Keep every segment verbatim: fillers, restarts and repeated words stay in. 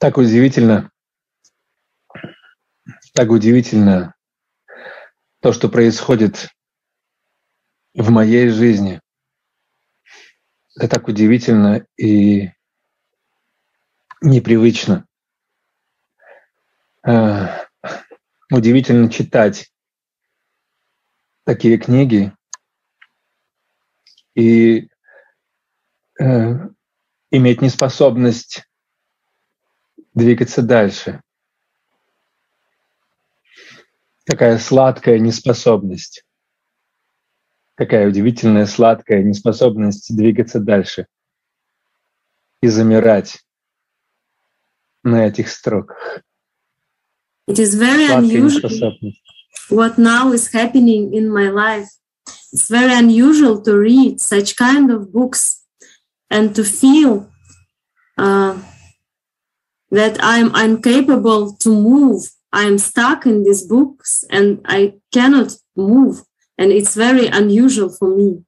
Так удивительно, так удивительно то, что происходит в моей жизни. Это так удивительно и непривычно. Э, Удивительно читать такие книги и э, иметь неспособность двигаться дальше. Какая сладкая неспособность. Какая удивительная сладкая неспособность двигаться дальше и замирать на этих строках. It is very Сладкая unusual неспособность. what now is happening in my life. It's very unusual to read such kind of books and to feel uh, that I'm incapable to move. I'm stuck in these books and I cannot move. And it's very unusual for me.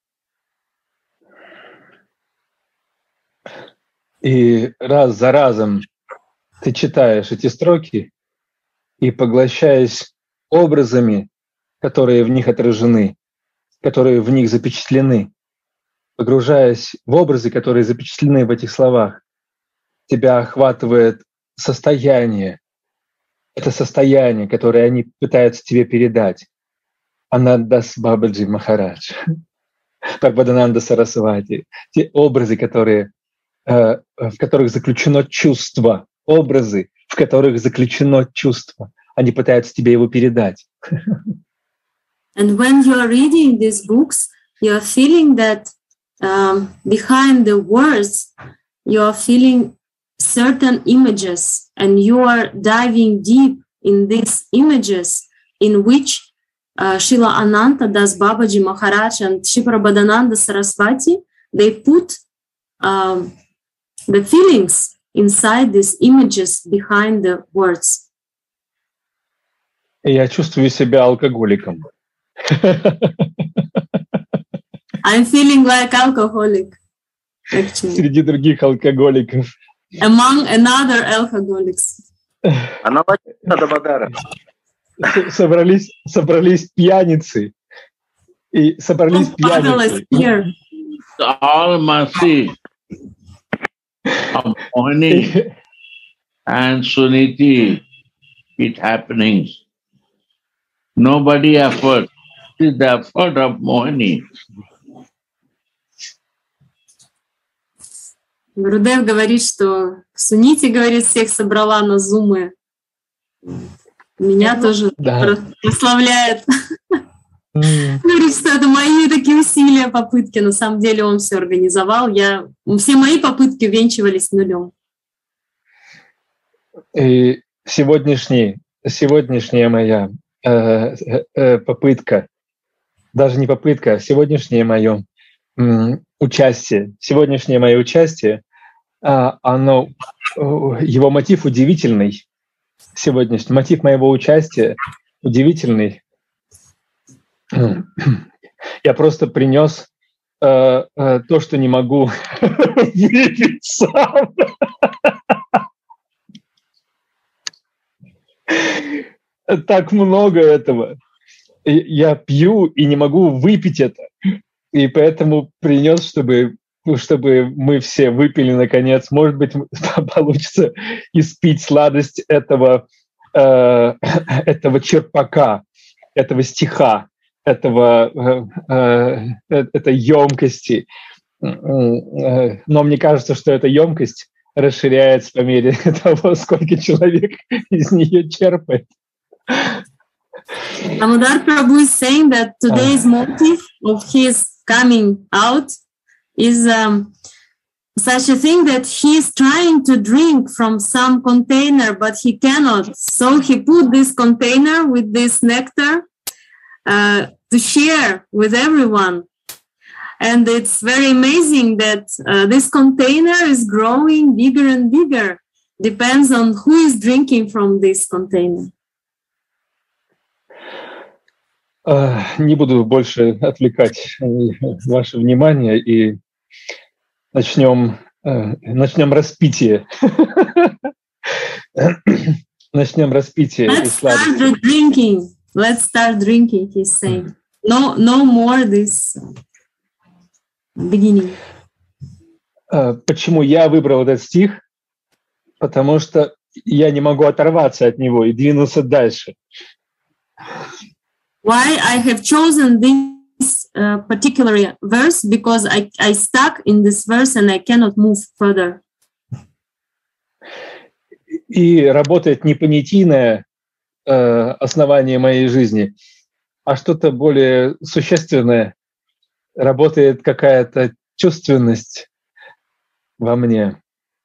И раз за разом ты читаешь эти строки и, поглощаясь образами, которые в них отражены, которые в них запечатлены, погружаясь в образы, которые запечатлены в этих словах, тебя охватывает состояние. Это состояние, которое они пытаются тебе передать. Анандас Бабаджи Махарадж, Бхагавадананда Сарасвати, те образы, которые, э, в которых заключено чувство, образы, в которых заключено чувство. Они пытаются тебе его передать. And when you are reading these books, you are feeling that um, behind the words, you are feeling certain images, and you are diving deep in these images in which uh, Srila Ananta Das Babaji Maharaj and Shiprabhadananda Saraswati, they put um, the feelings inside these images behind the words. И я чувствую себя алкоголиком. I'm feeling like alcoholic, actually. Среди других алкоголиков. Among another alcoholics. Собрались, собрались пьяницы. И собрались пьяницы. All mercy of Mohini and Suniti, it happenings. Nobody effort. It is the effort of Mohini. Гурудев говорит, что Сунити, говорит, всех собрала на зумы. Меня тоже да. прославляет. Mm. Говорит, что это мои такие усилия, попытки. На самом деле он все организовал. Я... Все мои попытки венчивались нулем. И сегодняшний, сегодняшняя моя э, э, попытка, даже не попытка, а сегодняшнее мое м, участие, сегодняшнее мое участие, а, оно, его мотив удивительный. Сегодняшний мотив моего участия удивительный. Я просто принес э, э, то, что не могу выпить сам. Так много этого. Я пью и не могу выпить это. И поэтому принес, чтобы, чтобы мы все выпили наконец. Может быть, получится испить сладость этого, э, этого черпака, этого стиха, этого, э, э, этой емкости. Но мне кажется, что эта емкость расширяется по мере того, сколько человек из нее черпает. Damodar Prabhu is saying that today's motive of his coming out is um, such a thing that he is trying to drink from some container, but he cannot. So he put this container with this nectar uh, to share with everyone. And it's very amazing that uh, this container is growing bigger and bigger. Depends on who is drinking from this container. Не буду больше отвлекать ваше внимание и начнем, начнем распитие. начнем распитие и Let's start сладости. the drinking. Let's start drinking, he's saying. No, no more this beginning. Почему я выбрал этот стих? Потому что я не могу оторваться от него и двинуться дальше. Why I have chosen this uh, particular verse? Because I, I stuck in this verse and I cannot move further. И работает не понятийное э, основание моей жизни, а что-то более существенное. Работает какая-то чувственность во мне.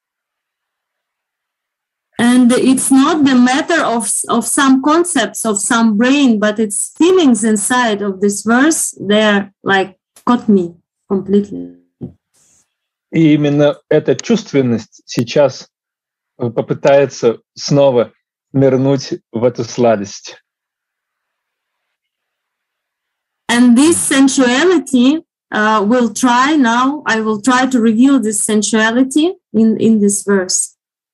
And it's not the matter of, of some concepts of some brain, but it's feelings inside of this verse. They're like caught me completely. И именно эта чувственность сейчас попытается снова нырнуть в эту сладость. And this sensuality uh, will try now, I will try to reveal this sensuality in, in this verse.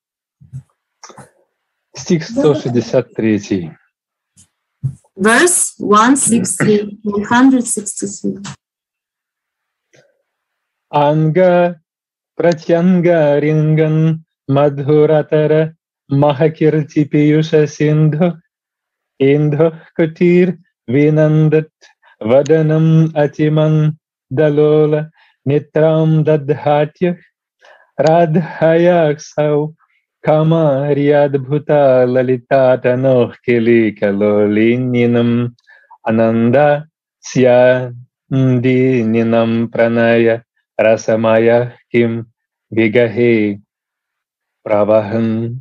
Стих сто шестьдесят три. Verse one sixty-three, one sixty-three. Анга пратянга ринган мадхуратара махакирти пиюша синдху индху кутир винандат ваданам атиман далола нитрам дадхатьях радхаях сау Kama Riyadbhuta Lalita Noh Kili Kalolinam Ananda Sya Ninam Pranaya Rasamaya Kim Vigahe Правахан.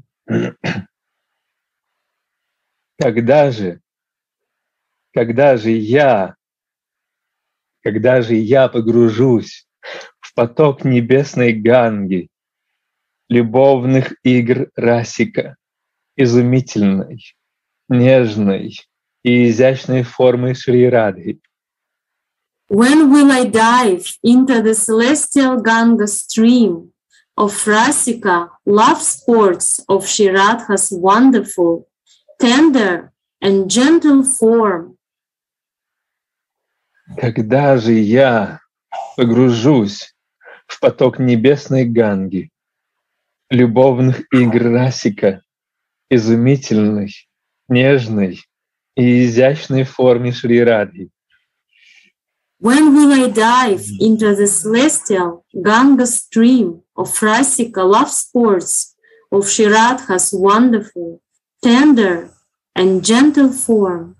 Когда же, когда же я, когда же я погружусь в поток небесной Ганги, любовных игр Расика, изумительной, нежной и изящной формы Шри Радхи. When will I dive into the celestial Ganga stream of Rasika, love sports of Shri Radha's wonderful, tender and gentle form? Когда же я погружусь в поток небесной Ганги, любовных игр Расика, изумительной, нежной и изящной форме Шри Радхи. When will I dive into the celestial Ganga stream of Rasika love sports of Shri Radha's wonderful, tender and gentle form?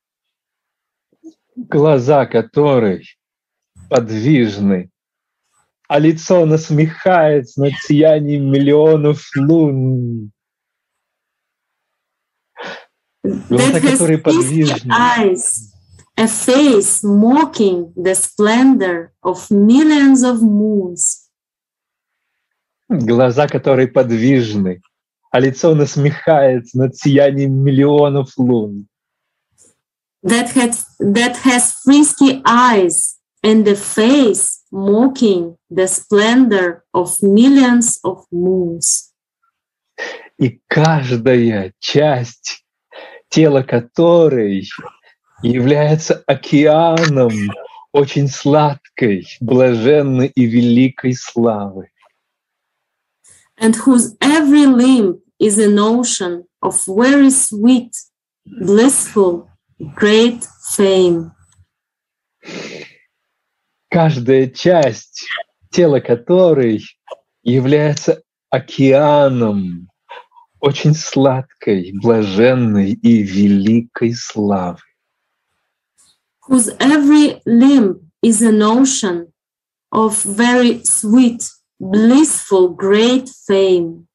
Глаза которой подвижны, а лицо насмехается над сиянием миллионов лун. Глаза, которые подвижны. Eyes, a face mocking the splendor of millions of moons. Глаза, которые подвижны, а лицо насмехается над сиянием миллионов лун. That has, that has frisky eyes and the face mocking the splendor of millions of moons. И каждая часть тела которой является океаном очень сладкой, блаженной и великой славы. And whose every limb is an ocean of very sweet, blissful, great fame. Каждая часть тела которой является океаном очень сладкой, блаженной и великой славы. Whose every limb is an ocean of very sweet, blissful, great fame.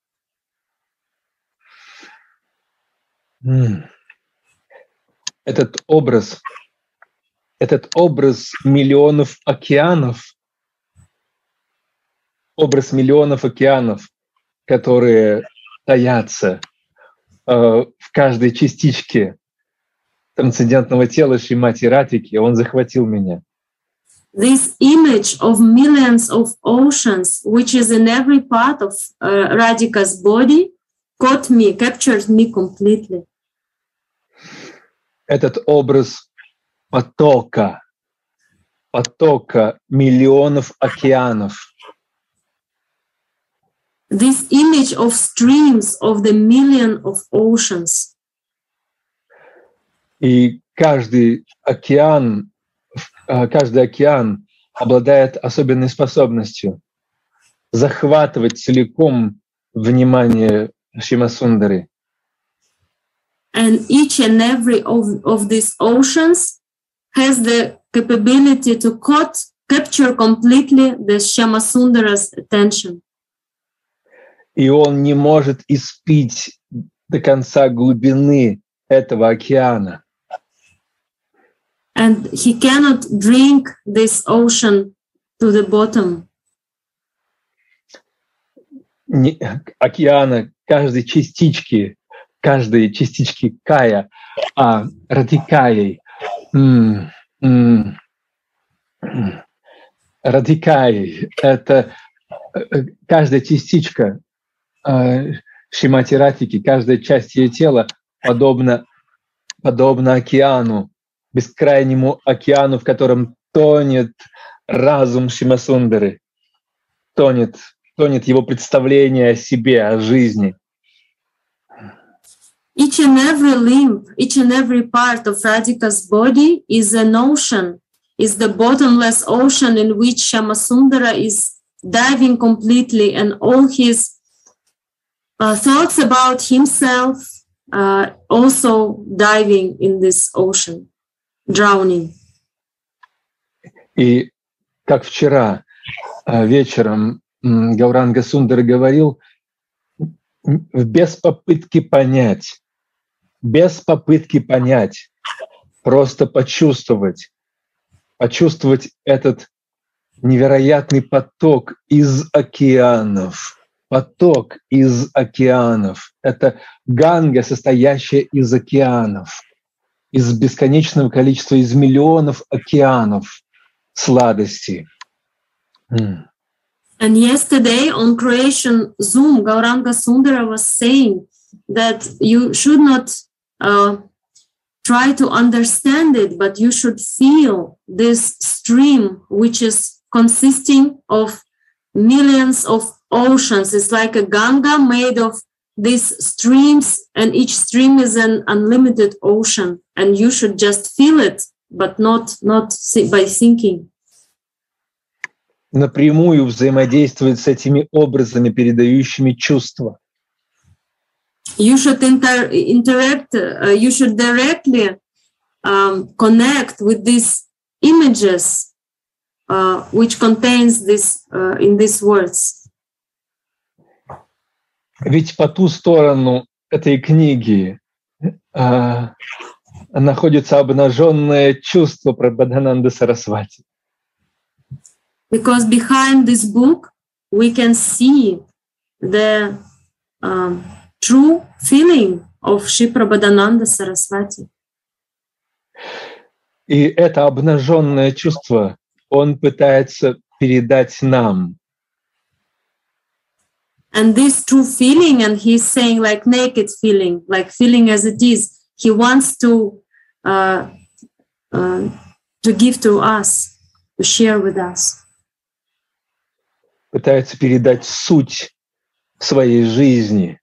Этот образ, этот образ миллионов океанов, образ миллионов океанов, которые таятся э, в каждой частичке трансцендентного тела Шримати Радхики, он захватил меня. This image of millions of oceans, which is in every part of uh, Radhika's body, caught me, captured me completely. Этот образ потока, потока миллионов океанов. This image of streams of the million of oceans. И каждый океан, каждый океан обладает особенной способностью захватывать целиком внимание Шимасундары. And each and every of, of these oceans has the capability to caught, capture completely the Shyamasundara's attention. И он не может испить до конца глубины этого океана. And he cannot drink this ocean to the bottom. Не, океана, каждой частички, каждой частички кая, а радикаей, м, м, радикаей, это каждая частичка э, Шримати Радхики, каждая часть ее тела подобна, подобна океану, бескрайнему океану, в котором тонет разум Шимасундары, тонет, тонет его представление о себе, о жизни. Each and every limb, each and every part of Radhika's body is an ocean, is the bottomless ocean in which Shyamasundara is diving completely, and all his uh, thoughts about himself uh, also diving in this ocean, drowning. И как вчера вечером Гауранга Сундара говорил, без попытки понять, без попытки понять, просто почувствовать, почувствовать этот невероятный поток из океанов, поток из океанов. Это ганга, состоящая из океанов, из бесконечного количества, из миллионов океанов сладости. Mm. And yesterday on Creation Zoom, Gauranga Sundara was saying that you should not uh, try to understand it, but you should feel this stream, which is consisting of millions of oceans. It's like a Ganga made of these streams, and each stream is an unlimited ocean, and you should just feel it, but not, not by thinking. Напрямую взаимодействовать с этими образами, передающими чувства. You should inter- interact, uh, you should directly um, connect with these images uh, which contains this uh, in these words. Ведь по ту сторону этой книги э, находится обнаженное чувство Прабхадананды Сарасвати. Because behind this book, we can see the um, true feeling of Shri Prabodhananda Saraswati. И это обнаженное чувство он пытается передать нам. And this true feeling, and he's saying like naked feeling, like feeling as it is, he wants to uh, uh, to give to us, to share with us. Пытается передать суть своей жизни.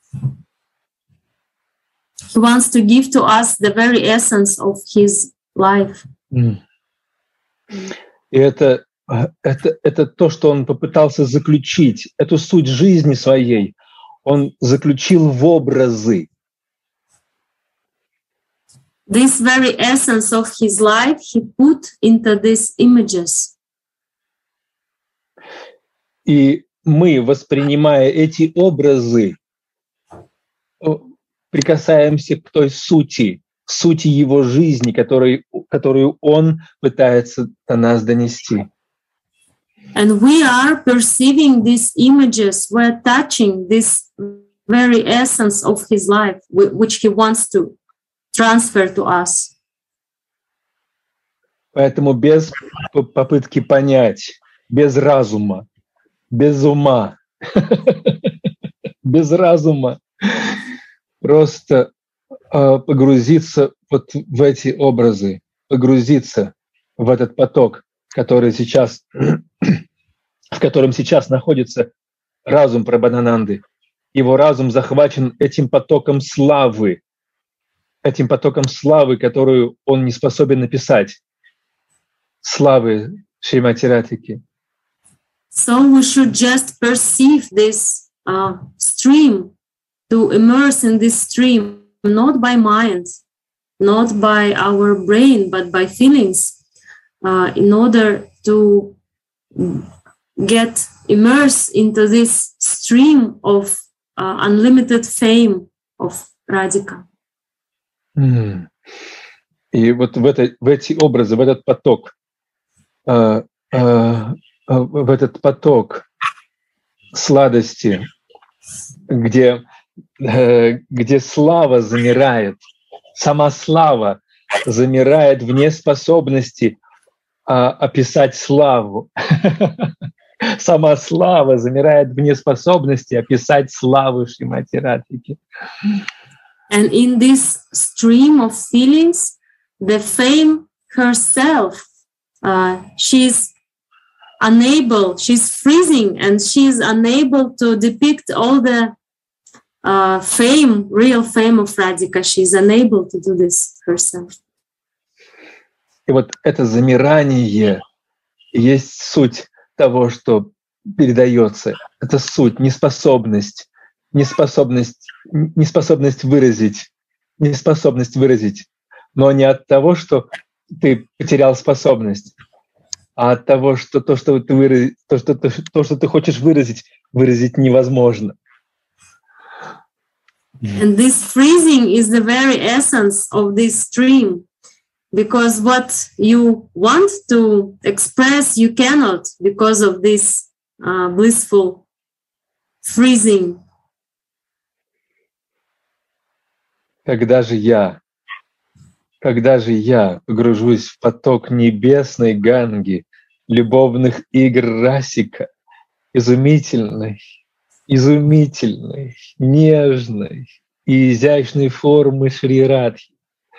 He wants to give to us the very essence of his life. Mm. И это, это, это то, что он попытался заключить, эту суть жизни своей, он заключил в образы. This very essence of his life, he put into these images. И мы, воспринимая эти образы, прикасаемся к той сути, сути его жизни, который, которую он пытается до нас донести. And we are perceiving these images, we're touching this very essence of his life, which he wants to transfer to us. Поэтому без попытки понять, без разума, без ума, без разума просто э, погрузиться вот в эти образы, погрузиться в этот поток, который сейчас, в котором сейчас находится разум Прабхананды. Его разум захвачен этим потоком славы, этим потоком славы, которую он не способен написать. Славы Шримати Радхики. So we should just perceive this uh, stream, to immerse in this stream, not by mind, not by our brain, but by feelings, uh, in order to get immersed into this stream of uh, unlimited fame of Radhika. Mm. И вот в, это, в эти образы, в этот поток, э, э, в этот поток сладости, где, э, где слава замирает, сама слава замирает в неспособности э, описать славу. Сама слава замирает в неспособности описать славу Шримати Радхики. And in this stream of feelings, the fame herself, uh, she's unable, she's freezing, and she's unable to depict all the uh, fame, real fame of Radhika. She's unable to do this herself. И вот это замирание есть суть того, что передается. Это суть, неспособность, неспособность, неспособность выразить, неспособность выразить, но не от того, что ты потерял способность, а от того, что то, что ты выразить, то, что ты, то, что ты хочешь выразить, выразить невозможно. And this freezing is the very essence of this stream, because what you want to express, you cannot because of this uh, blissful freezing. Когда же я, когда же я погружусь в поток небесной Ганги, любовных игр Расика, изумительной, изумительной, нежной и изящной формы Шри Радхи.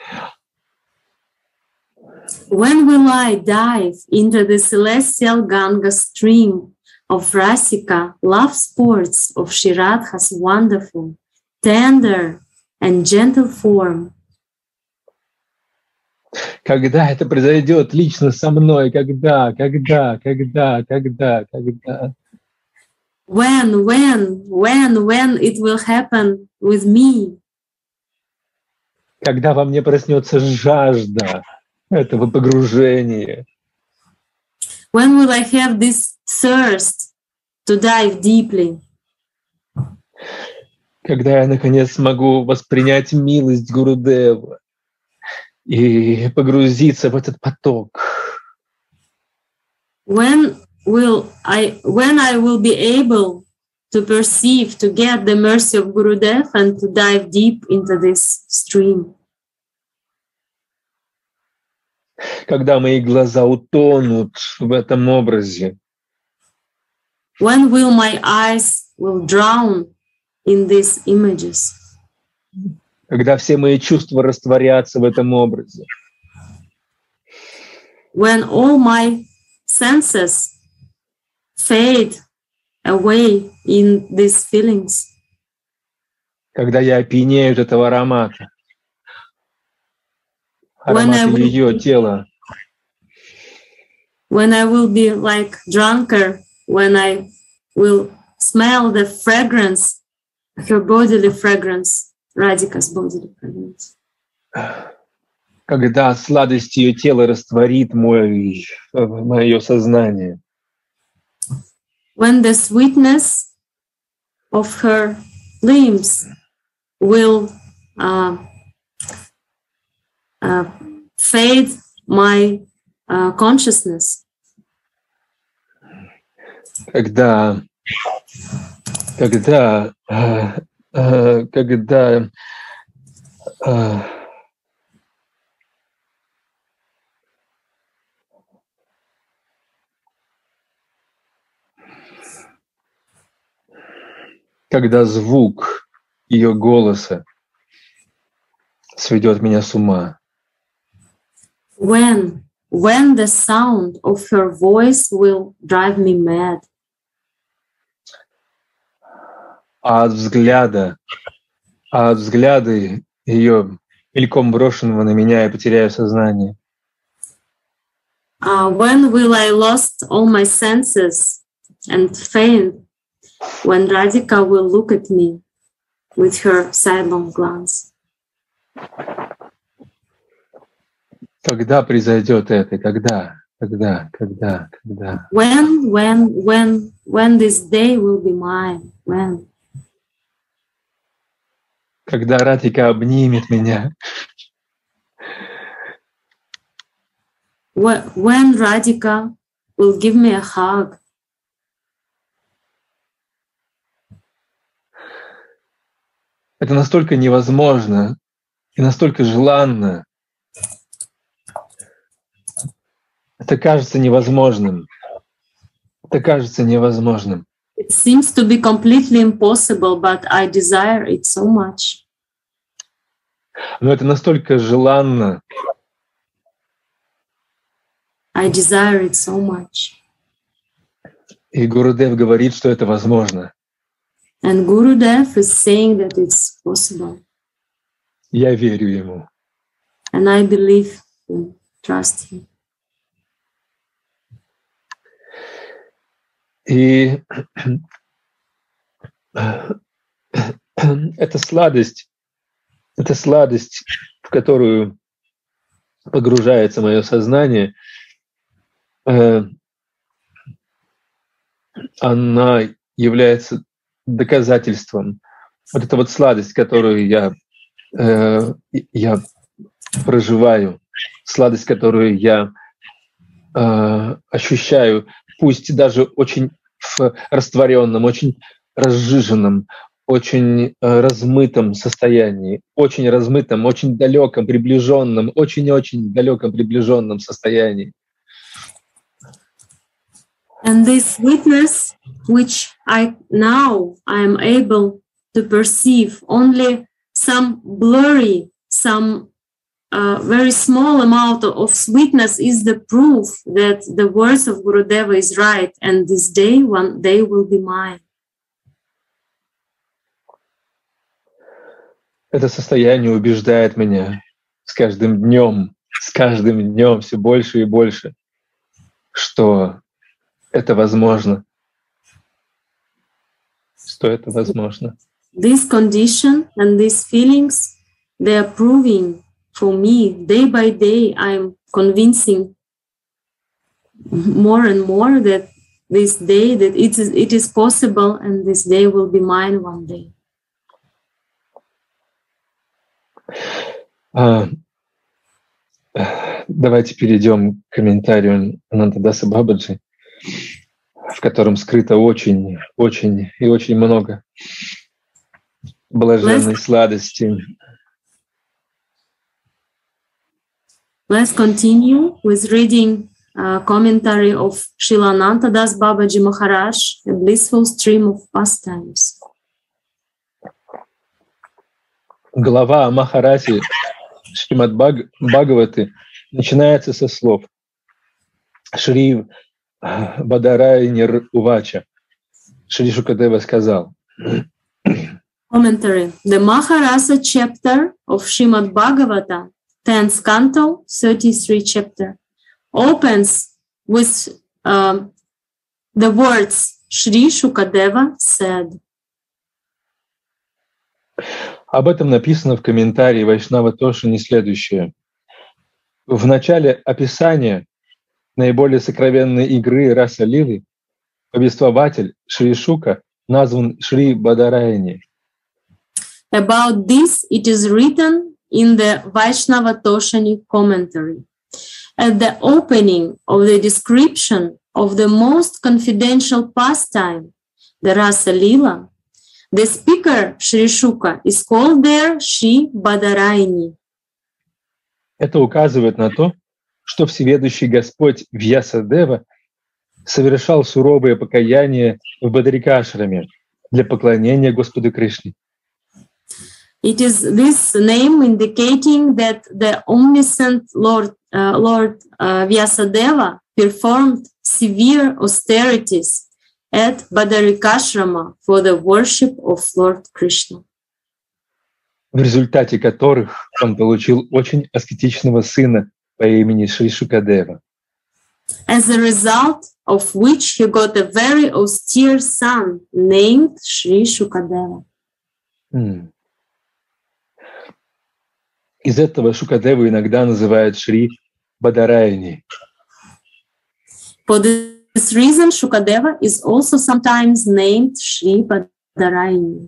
When will I dive into the celestial Ganga stream of Rasika, love sports of Shri Radha's wonderful, tender and gentle form? Когда это произойдет лично со мной? Когда, когда, когда, когда, когда? When, when, when, when it will happen with me? Когда во мне проснется жажда этого погружения? When will I have this thirst to dive deeply? Когда я, наконец, смогу воспринять милость Гурудева и погрузиться в этот поток? When will I, when I will be able to perceive, to get the mercy of Gurudev and to dive deep into this stream? Когда мои глаза утонут в этом образе? When will my eyes will drown in these images? Когда все мои чувства растворятся в этом образе? When all my senses fade away in these feelings? Когда я опьянею от этого аромата? Аромата will, ее тела. When I will be like drunker, when I will smell the fragrance, her bodily fragrance, Radhika's bodily fragrance. Когда сладость ее тела растворит мой, мое сознание. When the sweetness of her limbs will uh, uh, fade my uh, consciousness. Когда, когда, э, э, когда э, когда звук ее голоса сведет меня с ума. When, when the sound of her voice will drive me mad. А от взгляда, а от взгляда ее мельком брошенного на меня я потеряю сознание. Uh, when will I lost all my senses and faint when Radhika will look at me with her sidelong glance? Когда произойдет это? Когда? Когда? Когда? Когда? When, when, when, when this day will be mine? When? Когда Радхика обнимет меня. When Radhika will give me a hug. Это настолько невозможно и настолько желанно. Это кажется невозможным. Это кажется невозможным. It seems to be completely impossible, but I desire it so much. Но это настолько желанно. I desire it so much. И Гурудев говорит, что это возможно. And Gurudev is saying that it's possible. Я верю ему. And I believe him, trust him. И эта сладость, эта сладость, в которую погружается мое сознание, она является доказательством. Вот эта вот сладость, которую я, я проживаю, сладость, которую я ощущаю, пусть даже очень в растворенном, очень разжиженном, очень размытом состоянии, очень размытом, очень далеком, приближенном, очень-очень далеком, приближенном состоянии. And this witness, which I now I am able to perceive, only some blurry, some uh, very small amount of sweetness is the proof that the words of Gurudeva is right, and this day, one day will be mine. Это состояние убеждает меня с каждым днем, с каждым днем все больше и больше, что это возможно, что это возможно. This condition and these feelings, they are proving for me day by day. I'm convincing more and more that this day, that it is, it is possible, and this day will be mine one day. А, давайте перейдем к комментарию Анантадаса Бабаджи, в котором скрыто очень, очень и очень много блаженной Let's, сладости. let's continue with reading a commentary of Srila Anantadas Babaji Maharaj, A Blissful Stream of Pastimes. Глава о Махарасе Шримад Бхагаваты начинается со слов Шри Бадарайнир Увача. Шри Шукадева сказал. Commentary. The Maharasa chapter of Srimad Bhagavata, tenth canto, thirty-three chapter, opens with um, the words Shri Shukadeva said. Об этом написано в комментарии Вайшнава Тошини следующее. В начале описания наиболее сокровенной игры Раса Лилы повествователь Шри Шука назван Шри Бадарайни. About this it is written in the Vaishnava Toshani commentary. At the opening of the description of the most confidential pastime, the Rasa Lila, the speaker, Shri Shuka, is called there Shri Badarayani. Это указывает на то, что всеведущий Господь Вьясадева совершал суровое покаяние в Бадарикашраме для поклонения Господу Кришне. It is this name indicating that the omniscient Lord, uh, Lord uh, Vyasadeva performed severe austerities at Badarikashrama for the worship of Lord Krishna, в результате которых он получил очень аскетичного сына по имени Шри Шукадева. as a result of which he got a very austere son named Shri Shukadeva. М. Из этого Шукадеву иногда называют Шри Бадараяни. For this reason, Shukadeva is also sometimes named Shri Badarayani.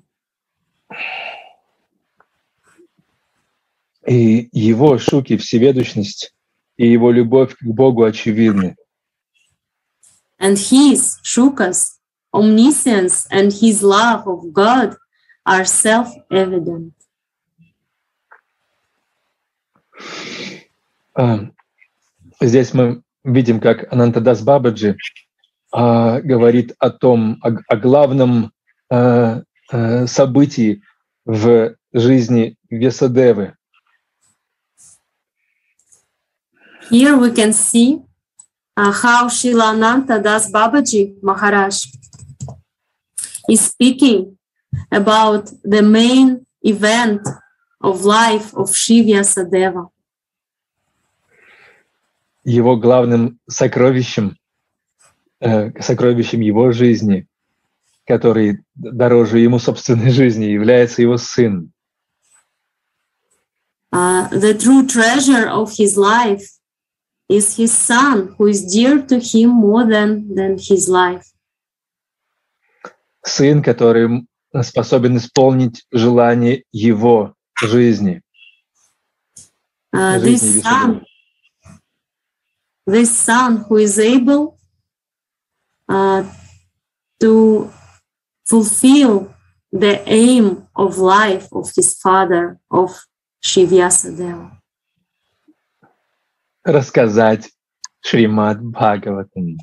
И его Шуки всеведущность и его любовь к Богу очевидны. And his, Shuka's, omniscience and his love of God are self-evident. А, Здесь мы видим, как Анантадас Бабаджи а, говорит о том, о, о главном а, а, событии в жизни Вьясадевы. Here we can see uh, how Srila Anantadas Babaji Maharaj is speaking about the main event of life of Shri Vyasadeva. Его главным сокровищем, э, сокровищем его жизни, который дороже ему собственной жизни, является его сын. Uh, the true treasure of his life is his son, who is dear to him more than, than his life. Сын, который способен исполнить желание его жизни. Uh, this son, this son who is able uh, to fulfill the aim of life of his father, of Shri Vyasadeva. Рассказать Шримад Бхагаватам.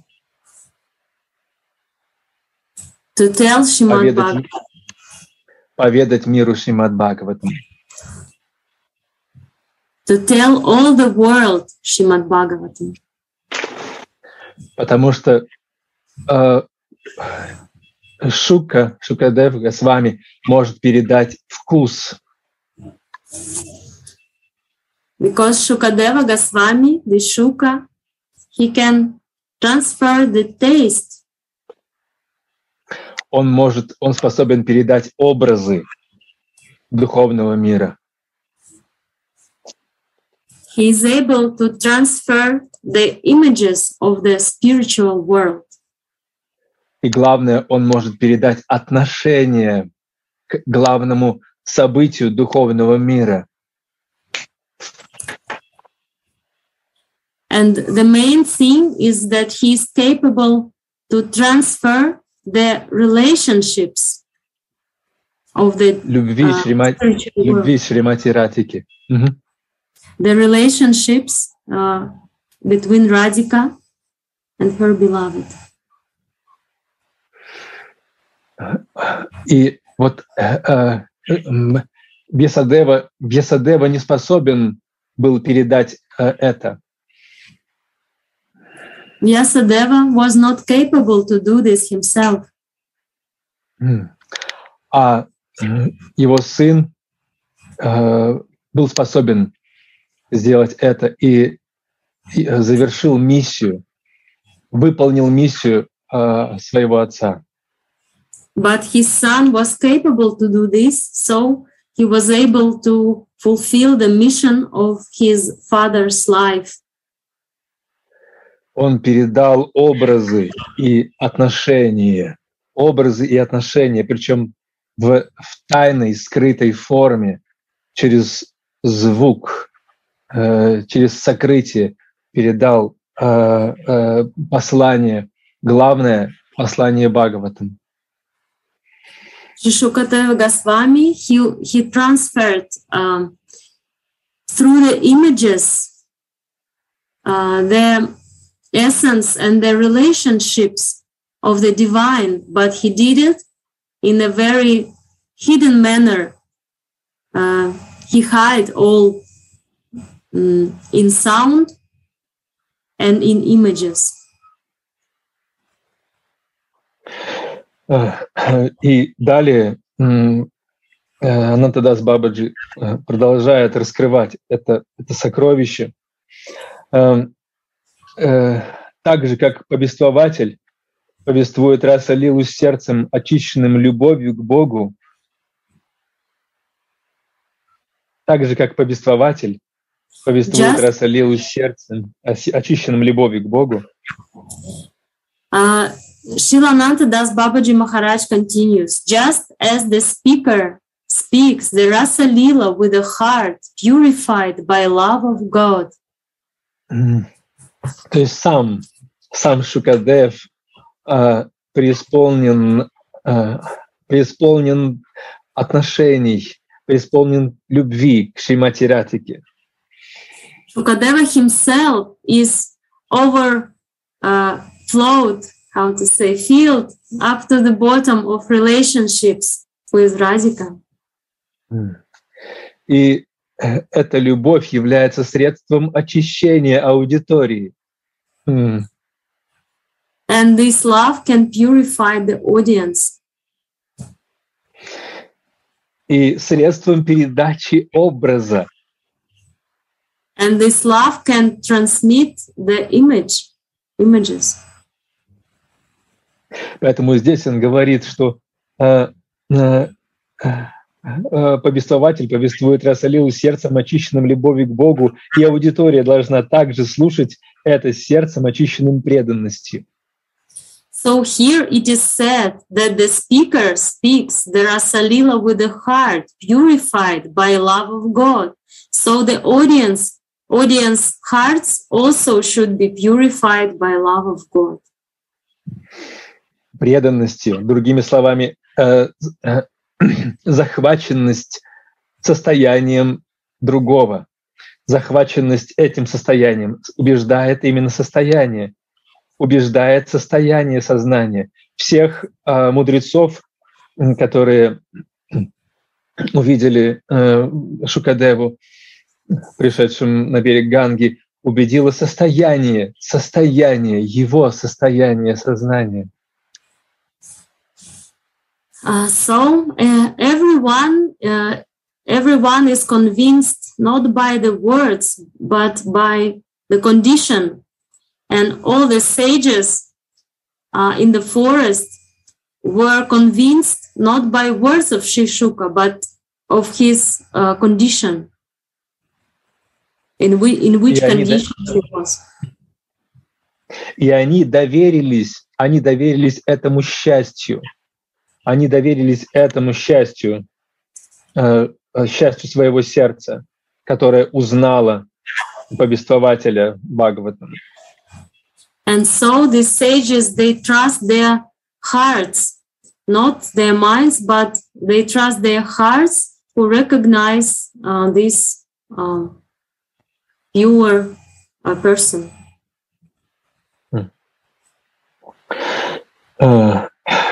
To tell Srimad Поведать, Bhagavatam. поведать миру Шримад Бхагаватам. To tell all the world Srimad Bhagavatam. Потому что э, Шука, Шукадев Госвами может передать вкус. Because Shukadeva Goswami, the Shuka, he can transfer the taste. Он может, он способен передать образы духовного мира. He is able to transfer the images of the spiritual world. И главное, он может передать отношение к главному событию духовного мира. And the main thing is that he is capable to transfer the relationships of the Любви uh, Шримати, spiritual любви world. Шримати Радхики. Мгм. The relationships uh, between Radhika and her beloved. И вот э, э, Вьясадева, Вьясадева не способен был передать э, это. Vyasadeva was not capable to do this himself. А его сын э, был способен сделать это и, и завершил миссию, выполнил миссию э, своего отца. But his son was capable to do this, so he was able to fulfill the mission of his father's life. Он передал образы и отношения, образы и отношения, причем в, в тайной, скрытой форме, через звук, э, через сокрытие передал э, э, послание, главное послание Бхагаватам. Shukadeva Goswami, he, he transferred um, through the images uh, the essence and the relationships of the divine, but he did it in a very hidden manner uh, he hide all um, in sound and in images. И далее Анантадас Бабаджи продолжает раскрывать это, это сокровище. Так же, как повествователь повествует Раса Лилу с сердцем, очищенным любовью к Богу, так же, как повествователь повествует Just, Раса Лилу с сердцем, очищенным любовью к Богу. Uh, Srila Anantadas Babaji Maharaj continues, just as the speaker speaks the Rasa Lila with a heart purified by love of God. Mm. То есть сам, сам Шукадев uh, преисполнен, uh, преисполнен отношений, преисполнен любви к Шримати Радхике. Shukadeva himself is over uh, flowed, how to say, filled up to the bottom of relationships with Radhika. И эта любовь является средством очищения аудитории. And this love can purify the audience. И средством передачи образа. And this love can transmit the image, images. Поэтому здесь он говорит, что э, э, э, повествователь повествует Раса Лилу сердцем, очищенным любовью к Богу, и аудитория должна также слушать это сердцем, очищенным преданностью. So here it is said that the speaker speaks the Rasa Lila with a heart purified by love of God. So the audience, audience hearts also should be purified by love of God. Преданностью, другими словами, э, э, захваченность состоянием другого, захваченность этим состоянием убеждает именно состояние, убеждает состояние сознания. Всех э, мудрецов, которые увидели э, Шукадеву, пришедшим на берег Ганги, убедило состояние, состояние, его состояние сознания. Uh, so uh, everyone, uh, everyone is convinced not by the words, but by the condition. And all the sages uh, in the forest were convinced not by words of Shishuka, but of his uh, condition, in, we, in which condition he was. И они доверились, они доверились этому счастью. Они доверились этому счастью, э, счастью своего сердца, которое узнало повествователя Бхагаватам. And so the sages, they trust their hearts, not their minds, but they trust their hearts who recognize uh, this uh, pure uh, person. Uh.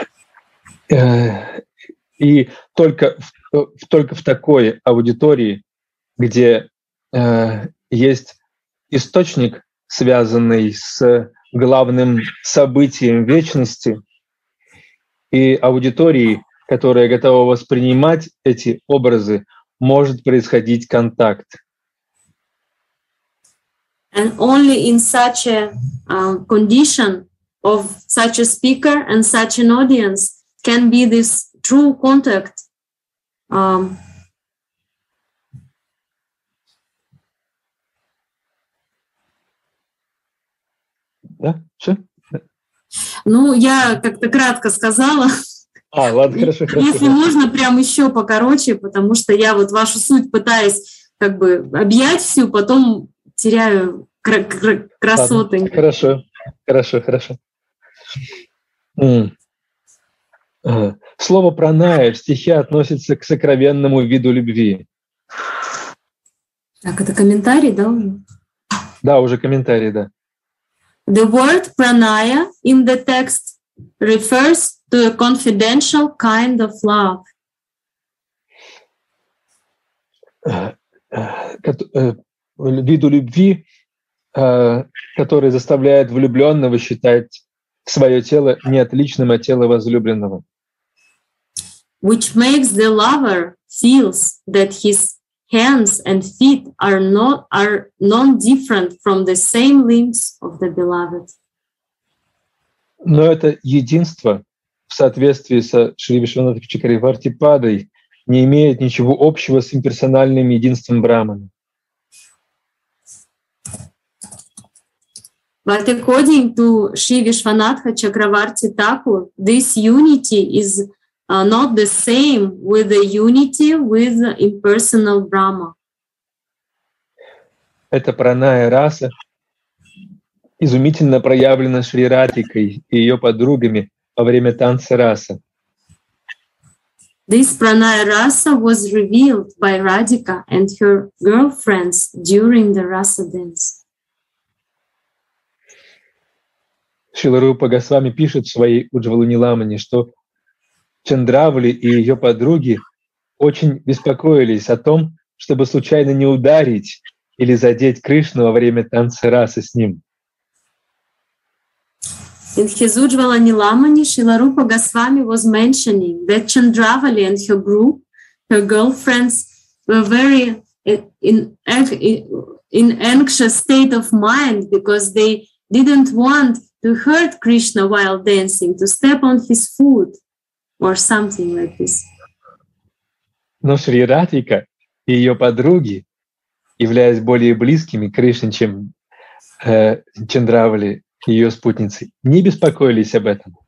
И только в, только в такой аудитории, где э, есть источник, связанный с главным событием вечности, и аудитории, которая готова воспринимать эти образы, может происходить контакт. And only in such a uh, condition of such a speaker and such an audience can be this true contact. Um, да? Что? Ну, я как-то кратко сказала. А, ладно, хорошо, хорошо. Если можно, прям еще покороче, потому что я вот вашу суть пытаюсь как бы объять всю, потом теряю кра- кра- красоты. Ладно, хорошо, хорошо, хорошо. Mm. Слово праная в стихе относится к сокровенному виду любви. Так, это комментарий, да? Да, уже комментарий, да. The word pranaya in the text refers to a confidential kind of love. виду любви, который заставляет влюбленного считать свое тело не отличным от тела возлюбленного. Which makes the lover feels that his hands and feet are not are non-different from the same limbs of the beloved. Но это единство в соответствии со Шри Вишванатха Чакравартипадой не имеет ничего общего с имперсональным единством Брамана. But according to Sri Vishwanatha Chakravarti Thakur, this unity is uh, not the same with the unity with the impersonal Brahma. Это праная раса изумительно проявлена Шри Радикой и ее подругами во время танца раса. This pranaya rasa was revealed by Radhika and her girlfriends during the rasa dance. Шрила Рупа Госвами пишет в своей Уджваланиламане, что Чандравали и ее подруги очень беспокоились о том, чтобы случайно не ударить или задеть Кришну во время танца расы с ним. In his Ujjwalanilamani, Srila Rupa Goswami was mentioning that Chandravali and her group, her girlfriends, were very in, in anxious state of mind because they didn't want to hurt Krishna while dancing, to step on his foot or something like this. Но Шри Радика и ее подруги, являясь более близкими к Кришне, чем э, Чандравали, ее спутницы, не беспокоились об этом.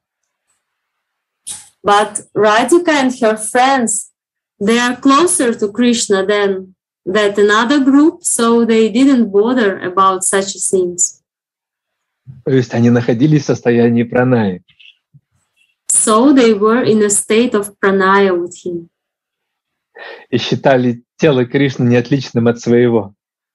But Radhika and her friends, they are closer to Krishna than that another group, so they didn't bother about such things. То есть они находились в состоянии пранаи. So they were in a state of pranaya with him. И считали тело Кришны не отличным от своего.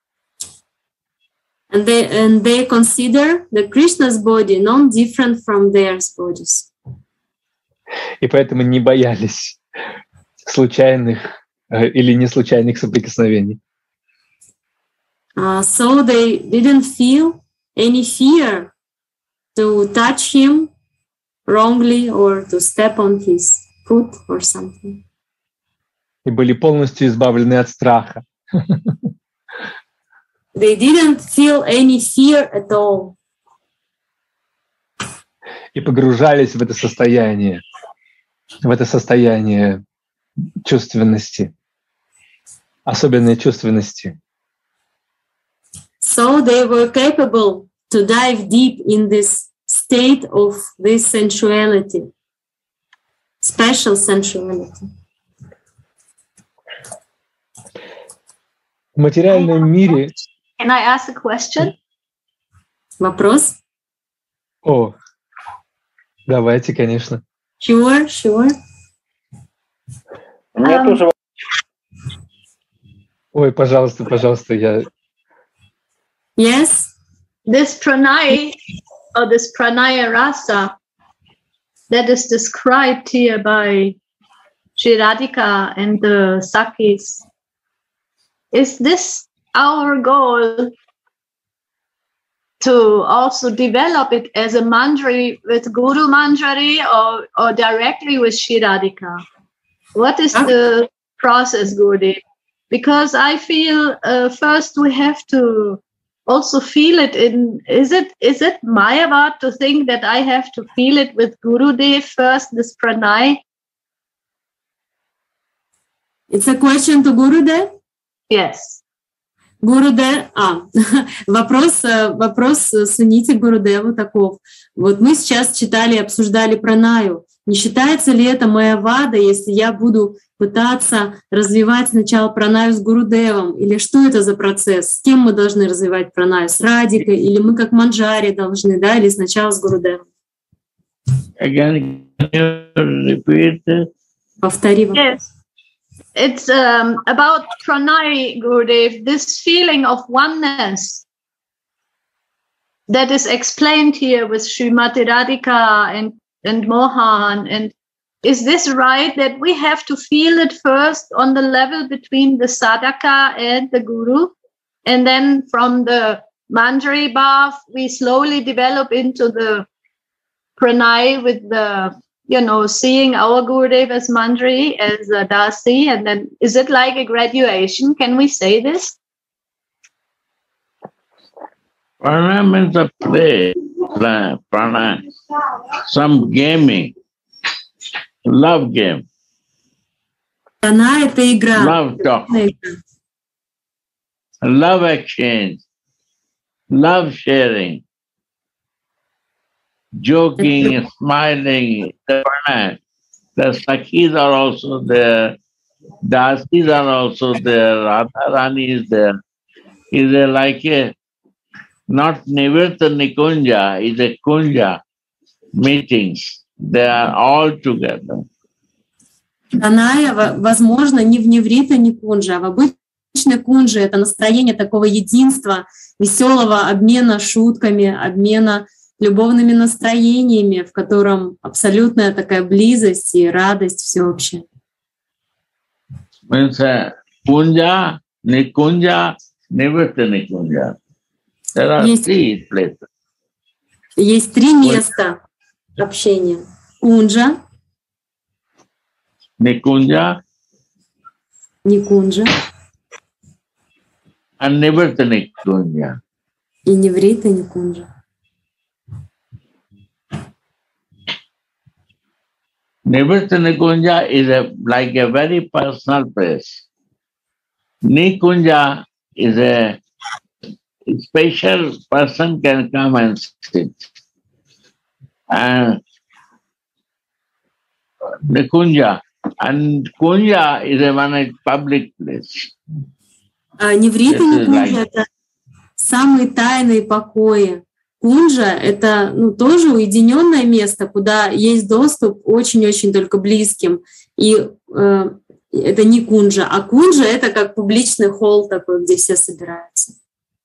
And they, and they consider the Krishna's body non-different from their bodies. И поэтому не боялись случайных э, или не случайных соприкосновений. Uh, so they didn't feel any fear to touch him wrongly or to step on his foot or something. И были полностью избавлены от страха. They didn't feel any fear at all. И погружались в это состояние, в это состояние чувственности, особенной чувственности. So they were capable to dive deep in this state of this sensuality, special sensuality. В материальном мире... Can I ask a question? Вопрос? О, давайте, конечно. Sure, sure. У меня Um, тоже Ой, пожалуйста, пожалуйста, я... Yes? this pranay or this pranaya rasa that is described here by Sri Radhika and the Sakhis, is this our goal to also develop it as a manjari with Guru Manjari or, or directly with Sri Radhika? What is the process, Gurudev? Because I feel uh, first we have to also feel it in, is it is it Mayavad to think that I have to feel it with Gurudev first, this pranay? It's a question to Gurudev? Yes. Гурудев, а, вопрос, вопрос Сунити Гурудеву таков. Вот мы сейчас читали и обсуждали пранаю. Не считается ли это майявада, если я буду пытаться развивать сначала пранаю с Гурудевом? Или что это за процесс? С кем мы должны развивать пранаю? С Радикой? Или мы как манджари должны, да? Или сначала с Гурудевом? Again, can you repeat it? Повтори вопрос. Yes. It's um, about pranay, Gurudev, this feeling of oneness that is explained here with Srimati Radhika and, and Mohan, and is this right that we have to feel it first on the level between the sadhaka and the guru? And then from the Manjari bath, we slowly develop into the pranay with the, you know, seeing our Gurudev as Manjari, as a Dasi. And then is it like a graduation? Can we say this? Prana means a play, prana, some gaming, love game. Прана — это игра. Love talk, love exchange, love sharing, joking, smiling. The prana, the Sakhis are also there, Dasis are also there, Radharani is there. Is there like a not Nivirta Nikunja, is a Kunja meetings. They are all together. Праная, возможно, не в Ниврита, не кунджа, а в обычной кунже. Это настроение такого единства, веселого обмена шутками, обмена любовными настроениями, в котором абсолютная такая близость и радость всеобщая. Kunja, Nikunja, Nivirta Nikunja. There are Есть, three places. есть три места общения. Кунджа, Nikunja Никунджа and Nivirta Nikunja. и Ниврита, Никунджа. Nivirta Nikunja is a, like a very personal place. Nikunja is a special person can come and sit. And Nikunja. And Kunja is a one public place. А Ниврита, This is Никунджа — like- это самые тайные покои. Кунджа — это, ну, тоже уединенное место, куда есть доступ очень-очень только близким. И э, это не кунджа, а кунджа — это как публичный холл такой, где все собираются.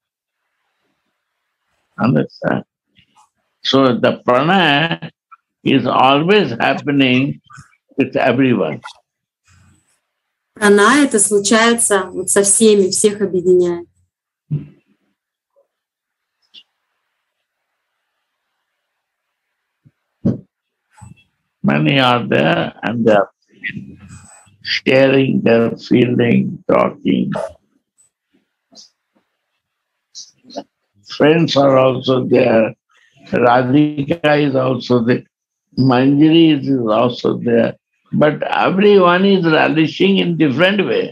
Understand? So the pranaya is always happening with everyone. Прана — это случается вот со всеми, всех объединяет. Many are there and they are sharing their feeling, talking. Friends are also there. Radhika is also there. Manjari is also there. But everyone is relishing in different way.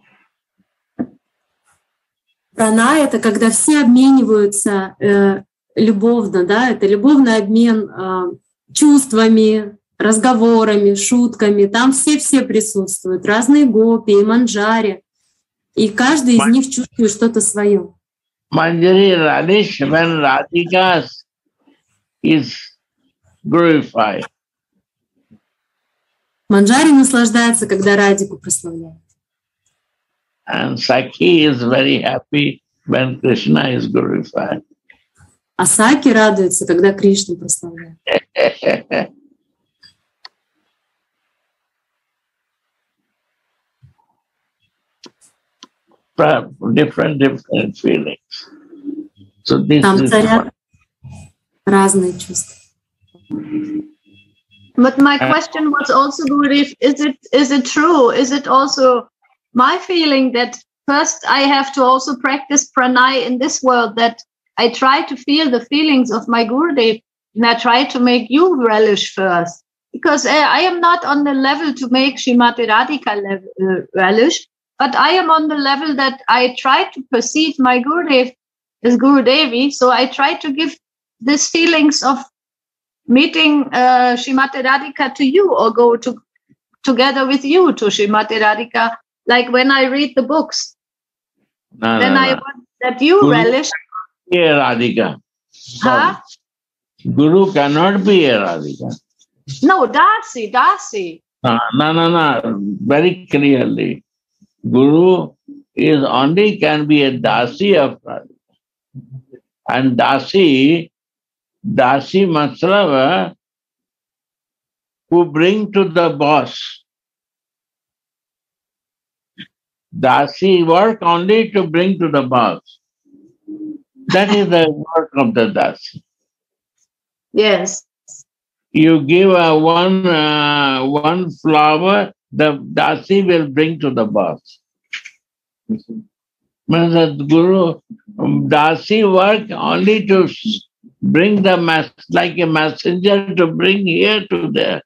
Прана — это когда все обмениваются э, любовно, да, это любовный обмен э, чувствами, разговорами, шутками. Там все-все присутствуют, разные гопи и манджари. И каждый из них чувствует что-то свое. Manjari relish when Radhika is glorified. Манджари наслаждается, когда Радику прославляет. And Sakhi is very happy when Krishna is glorified. А Саки радуется, когда Кришну прославляет. Different, different feelings. So this Там is царят разные чувства. But my question was also, Gurudev, is it is it true? Is it also my feeling that first I have to also practice pranay in this world, that I try to feel the feelings of my Gurudev and I try to make you relish first? Because uh, I am not on the level to make Srimati Radhika level, uh, relish, but I am on the level that I try to perceive my Gurudev as Gurudevi. So I try to give these feelings of meeting uh, Srimati Radhika to you, or go to together with you to Srimati Radhika. Like when I read the books, no, then no, I no. want that you Guru relish. Be a Radhika. Huh? Guru cannot be a Radhika. No, Dasi, Dasi. No, no, no, no. Very clearly, Guru is only can be a Dasi of Radhika. And Dasi, Dasi matlab who bring to the boss. Dasi work only to bring to the boss. That is the work of the Dasi. Yes. You give a one uh, one flower, the Dasi will bring to the boss. When the Guru, Dasi work only to bring the mess, like a messenger to bring here to there.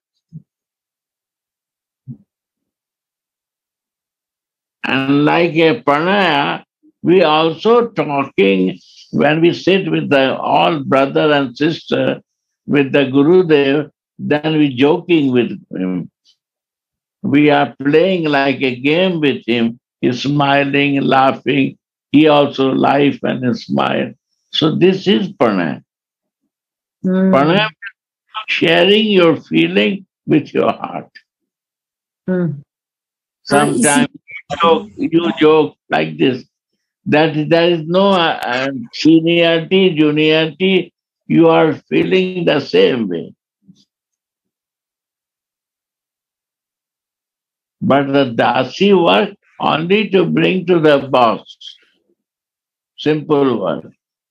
And like a pranaya, we also talking when we sit with the all brother and sister with the Gurudev, then we joking with him. We are playing like a game with him. He's smiling, laughing. He also laugh and smile. So this is pranaya. Mm. Pranaya is sharing your feeling with your heart. Mm. Sometimes you joke, you joke like this. That there is no uh, seniority, juniority. You are feeling the same way. But the Dasi work only to bring to the boss. Simple work.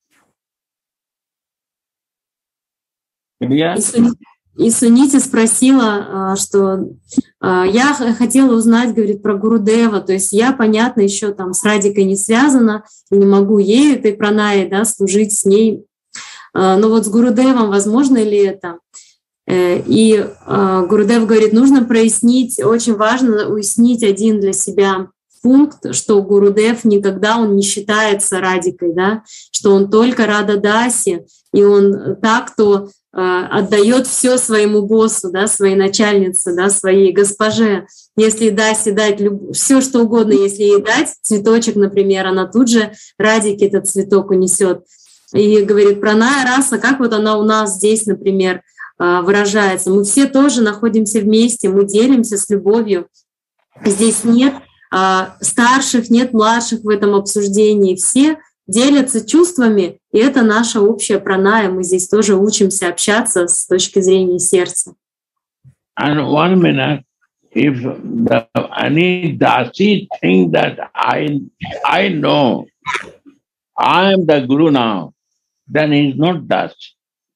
Yeah. И Сунити спросила, что я хотела узнать, говорит, про Гурудева. То есть я, понятно, еще там с Радикой не связана, не могу ей, этой пранаей, да, служить с ней. Но вот с Гурудевом возможно ли это? И Гурудев говорит, нужно прояснить, очень важно уяснить один для себя пункт, что Гурудев никогда он не считается Радикой, да, что он только Рада Даси, и он так, то отдает все своему боссу, да, своей начальнице, да, своей госпоже. Если Даси дать люб... все, что угодно, если ей дать цветочек, например, она тут же Радике этот цветок унесет. И говорит, праная раса, как вот она у нас здесь, например, выражается. Мы все тоже находимся вместе, мы делимся с любовью. Здесь нет старших, нет младших в этом обсуждении. Все делятся чувствами, и это наша общая праная. Мы здесь тоже учимся общаться с точки зрения сердца. And one minute, if the, any Dasi think that I, I know, I am the Guru now, then he is not Dasi.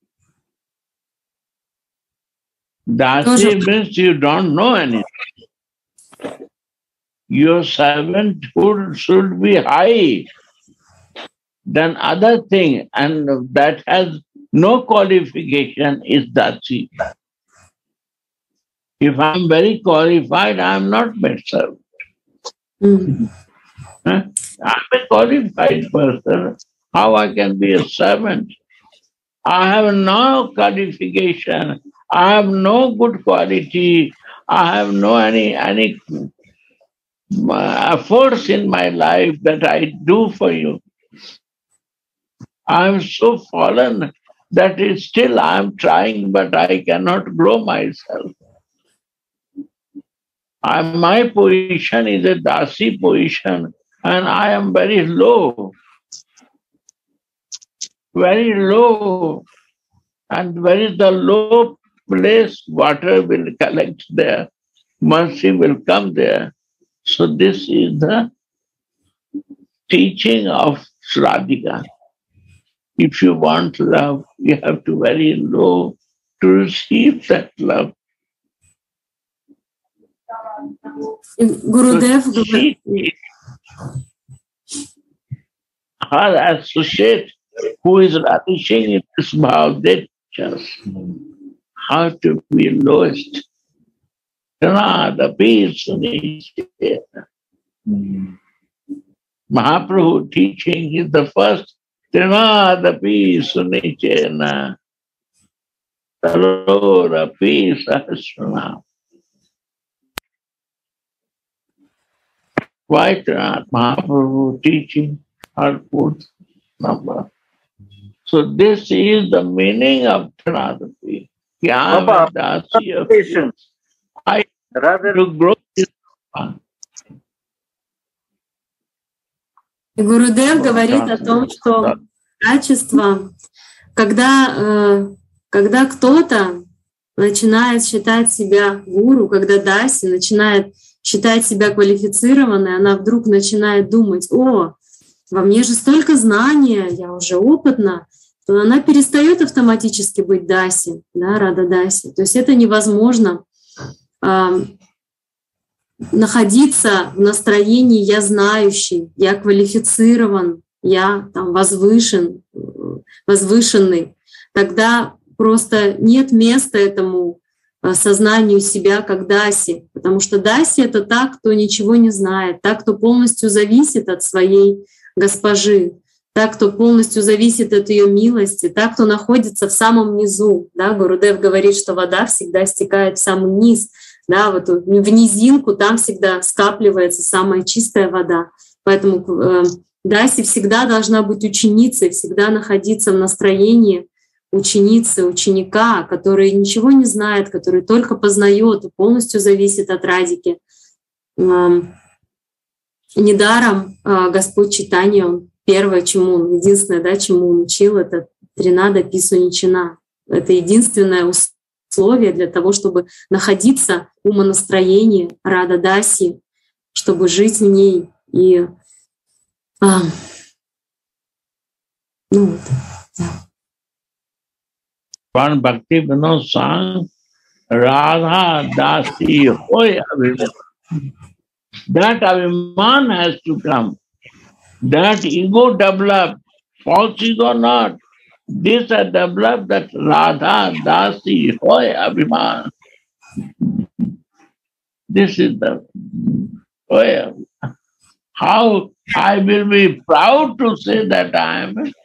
Dasi means you don't know anything. Your servanthood should be high than other thing, and that has no qualification is Dasi. If I'm very qualified, I'm not my servant. Mm-hmm. Huh? I'm a qualified person. How I can be a servant? I have no qualification. I have no good quality. I have no any any efforts in my life that I do for you. I am so fallen that is still I am trying, but I cannot grow myself. I, my position is a Dasi position, and I am very low, very low. And where is the low place, water will collect there, mercy will come there. So this is the teaching of Radhika. If you want love, you have to very low to receive that love. Gurudev, her associate who is ravishing in this bhav, they just how to be lowest. The peace. Mahaprabhu teaching is the first. The peace. Tarora peace. Why Mahaprabhu teaching our fourth number? So this is the meaning of Trinadapi. I rather to grow this one. Гурудев говорит о том, что качество, когда, когда кто-то начинает считать себя гуру, когда Даси начинает считать себя квалифицированной, она вдруг начинает думать: о, во мне же столько знания, я уже опытна, то она перестает автоматически быть Даси, да, Рада Даси. То есть это невозможно э, находиться в настроении «я знающий», «я квалифицирован», «я там возвышен», «возвышенный». Тогда просто нет места этому сознанию себя как Даси, потому что Даси — это та, кто ничего не знает, та, кто полностью зависит от своей госпожи, та, кто полностью зависит от ее милости, та, кто находится в самом низу. Да? Гурудев говорит, что вода всегда стекает в самый низ, да, вот в низинку, там всегда скапливается самая чистая вода. Поэтому э, Даси всегда должна быть ученицей, всегда находиться в настроении ученицы, ученика, который ничего не знает, который только познает и полностью зависит от Радики. Э, недаром э, Господь Чайтанья, он первое, чему он, единственное, да, чему он учил, это Тринада Пису Ничина. Это единственное условие для того, чтобы находиться в умонастроении Рада Даси, чтобы жить в ней. И а, ну вот, да. One Bhakti Vinod sang Radha Dasi Hoy Abhiman. That Abhiman has to come. That ego developed, false ego not. This has developed, that Radha Dasi Hoy Abhiman. This is the way. How I will be proud to say that I am a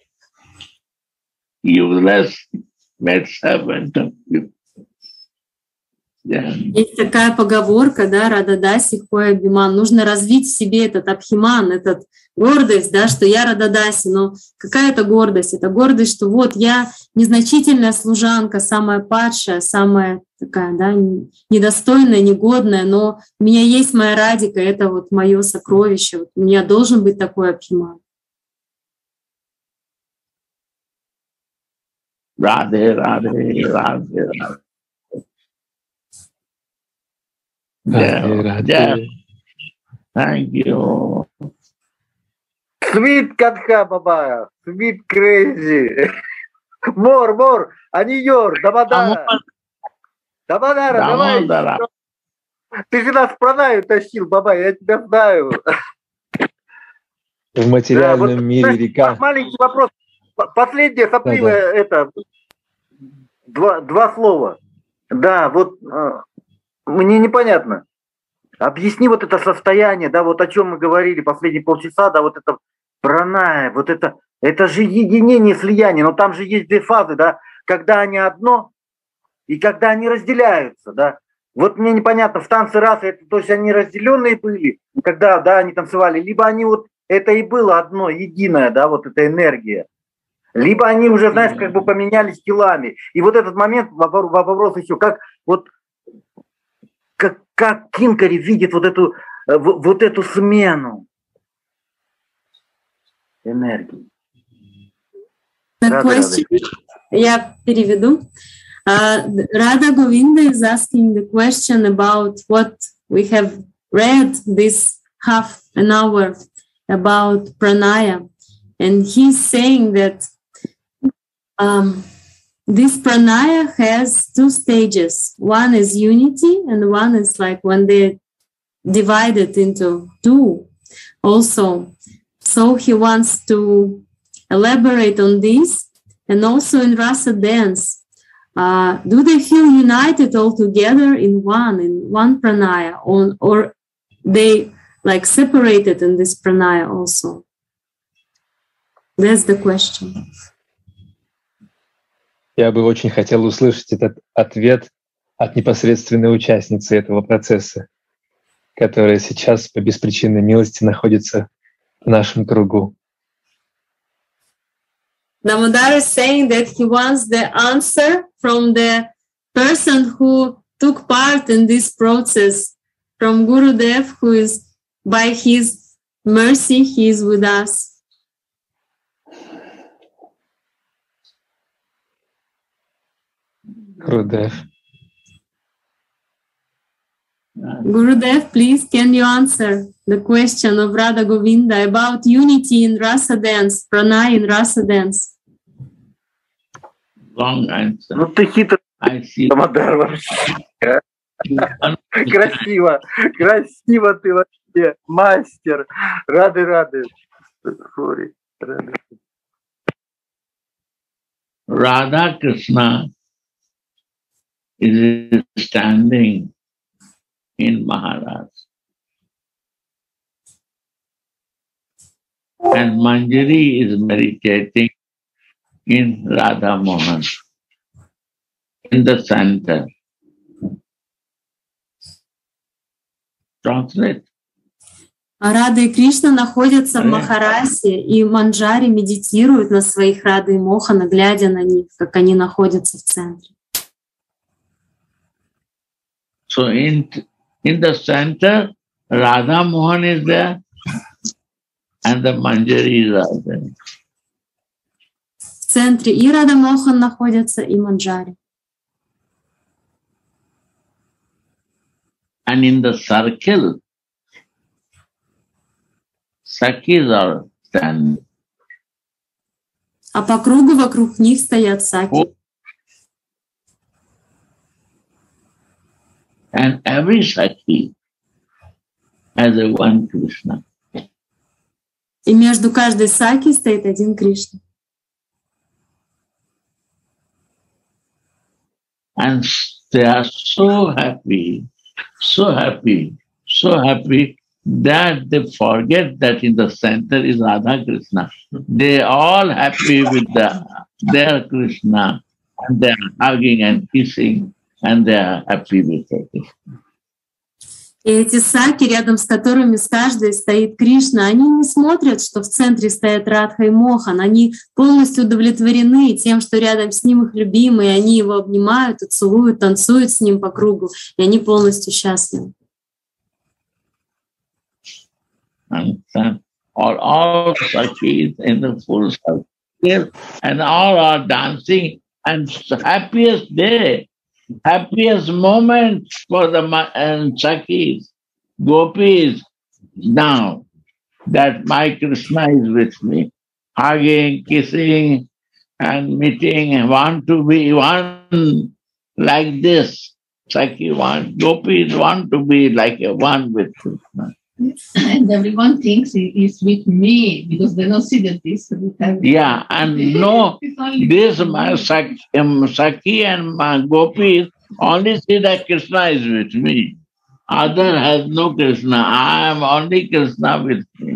useless maid servant of you. Yeah. Есть такая поговорка, да, Рада Даси Хой Абхиман. Нужно развить в себе этот абхиман, этот гордость, да, что я Рада Даси. Но какая это гордость? Это гордость, что вот я незначительная служанка, самая падшая, самая такая, да, недостойная, негодная, но у меня есть моя Радика, это вот мое сокровище. Вот у меня должен быть такой абхиман. Radhe, Radhe, Radhe, Radhe. Yeah, yeah. Thank you. Sweet Kadha Baba, sweet crazy. More, more, Аньор, Дамодара. Дамодара, давай. Ты же нас в пранаю тащил, Баба, я тебя знаю. В материальном да, вот, мире знаешь, река. Маленький вопрос. Последнее сопливое, да, да. это, два, два слова. Да, вот мне непонятно. Объясни вот это состояние, да, вот о чем мы говорили последние полчаса, да, вот это праная, вот это, это же единение, слияние, но там же есть две фазы, да, когда они одно и когда они разделяются, да. Вот мне непонятно, в танце расы, это, то есть они разделенные были, когда, да, они танцевали, либо они вот, это и было одно, единое, да, вот эта энергия. Либо они уже, знаешь, как бы поменялись телами. И вот этот момент, вопрос еще, как вот как, как Кинкари видит вот эту, вот эту смену энергии. The question, я переведу. Uh, Radha Govinda is asking the question about what we have read this half an hour about pranaya. And he's saying that um, this pranaya has two stages. One is unity, and one is like when they're divided into two also. So he wants to elaborate on this. And also in rasa dance, uh, do they feel united all together in one, in one pranaya, or, or they like separated in this pranaya also? That's the question. Я бы очень хотел услышать этот ответ от непосредственной участницы этого процесса, которая сейчас по беспричинной милости находится в нашем кругу. Damodar is saying that he wants the answer from the person who took part in this process, from Gurudev, who is, by his mercy, he is with us. Гурудев. Gurudev, please, can you answer the question of Radha Govinda about unity in rasa dance, pranay in rasa dance? Long answer. Ну ты хитрый, I see. Дамодар, вообще. Красиво, красиво ты вообще, мастер. Рады, рады. Sorry, рады. Radha Krishna is standing in Maharaj. And Manjari is meditating in Radha Mohan, in the center. Translate. Рада и Кришна находятся в Махарасе, и Манджари медитируют на своих Рады и Мохана, глядя на них, как они находятся в центре. So in, in the center, Radha Mohan is there and the Manjaris are there. В центре и Рада Мохан находятся, и Манджари. And in the circle, Sakis are standing. А по кругу вокруг них стоят саки. And every Saki has a one Krishna. И между каждой саки стоит один Кришна. And they are so happy, so happy, so happy that they forget that in the center is Radha Krishna. They are all happy with the, their Krishna, and they are hugging and kissing, and they are happy with their Krishna. И эти саки, рядом с которыми с каждой стоит Кришна, они не смотрят, что в центре стоят Радха и Мохан. Они полностью удовлетворены тем, что рядом с ним их любимый, они его обнимают и целуют, танцуют с ним по кругу, и они полностью счастливы. And all, all Sakis in the full circle, and all are dancing, and happiest day, happiest moment for the and Sakis, Gopis, now that my Krishna is with me, hugging, kissing, and meeting, and want to be one like this. Saki want, Gopis want to be like a one with Krishna. And everyone thinks he is with me because they don't see that this. Yeah, and no, this my Saki, um, Saki and my Gopis only see that Krishna is with me. Other has no Krishna. I am only Krishna with me.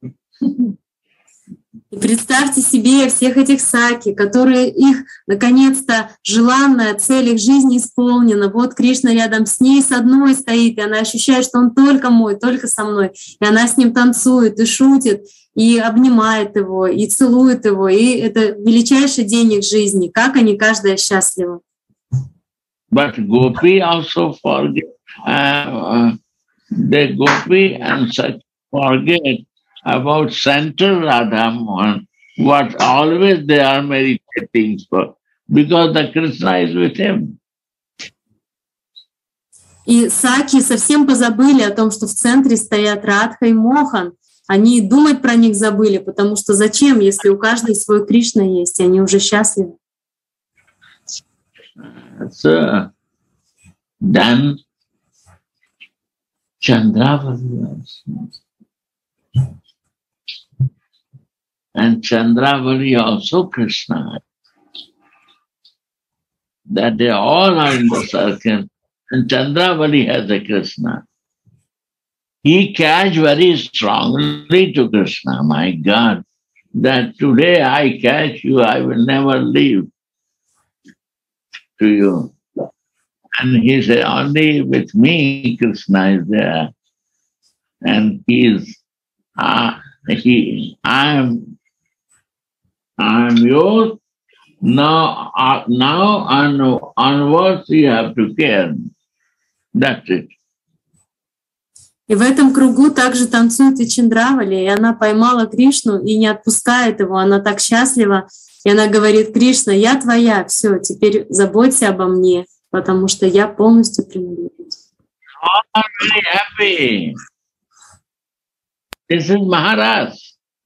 И представьте себе всех этих саки, которые их, наконец-то, желанная цель их жизни исполнена. Вот Кришна рядом с ней, с одной стоит, и она ощущает, что он только мой, только со мной. И она с ним танцует и шутит, и обнимает его, и целует его. И это величайший день их жизни. Как они, каждая счастлива. But Gopi also forget, uh, the Gopi and such forget about central Radha Mohan, what always they are meditating for, because the Krishna is with him. И саки совсем позабыли о том, что в центре стоят Радха и Мохан. Они думать про них забыли, потому что зачем, если у каждой свой Кришна есть, и они уже счастливы. So, then Chandravali and Chandravali also Krishna. That they all are in the circle, and Chandravali has a Krishna. He catch very strongly to Krishna. My God, that today I catch you, I will never leave to you. And he said, only with me Krishna is there. And he is, uh, he, I am, I am yours. Now, uh, now on, onwards you have to care. That's it. И в этом кругу также танцует и Чандравали, и она поймала Кришну и не отпускает его, она так счастлива, и она говорит: Кришна, я твоя, все, теперь заботься обо мне, потому что я полностью принадлежу. all very happy. This is Maharaj.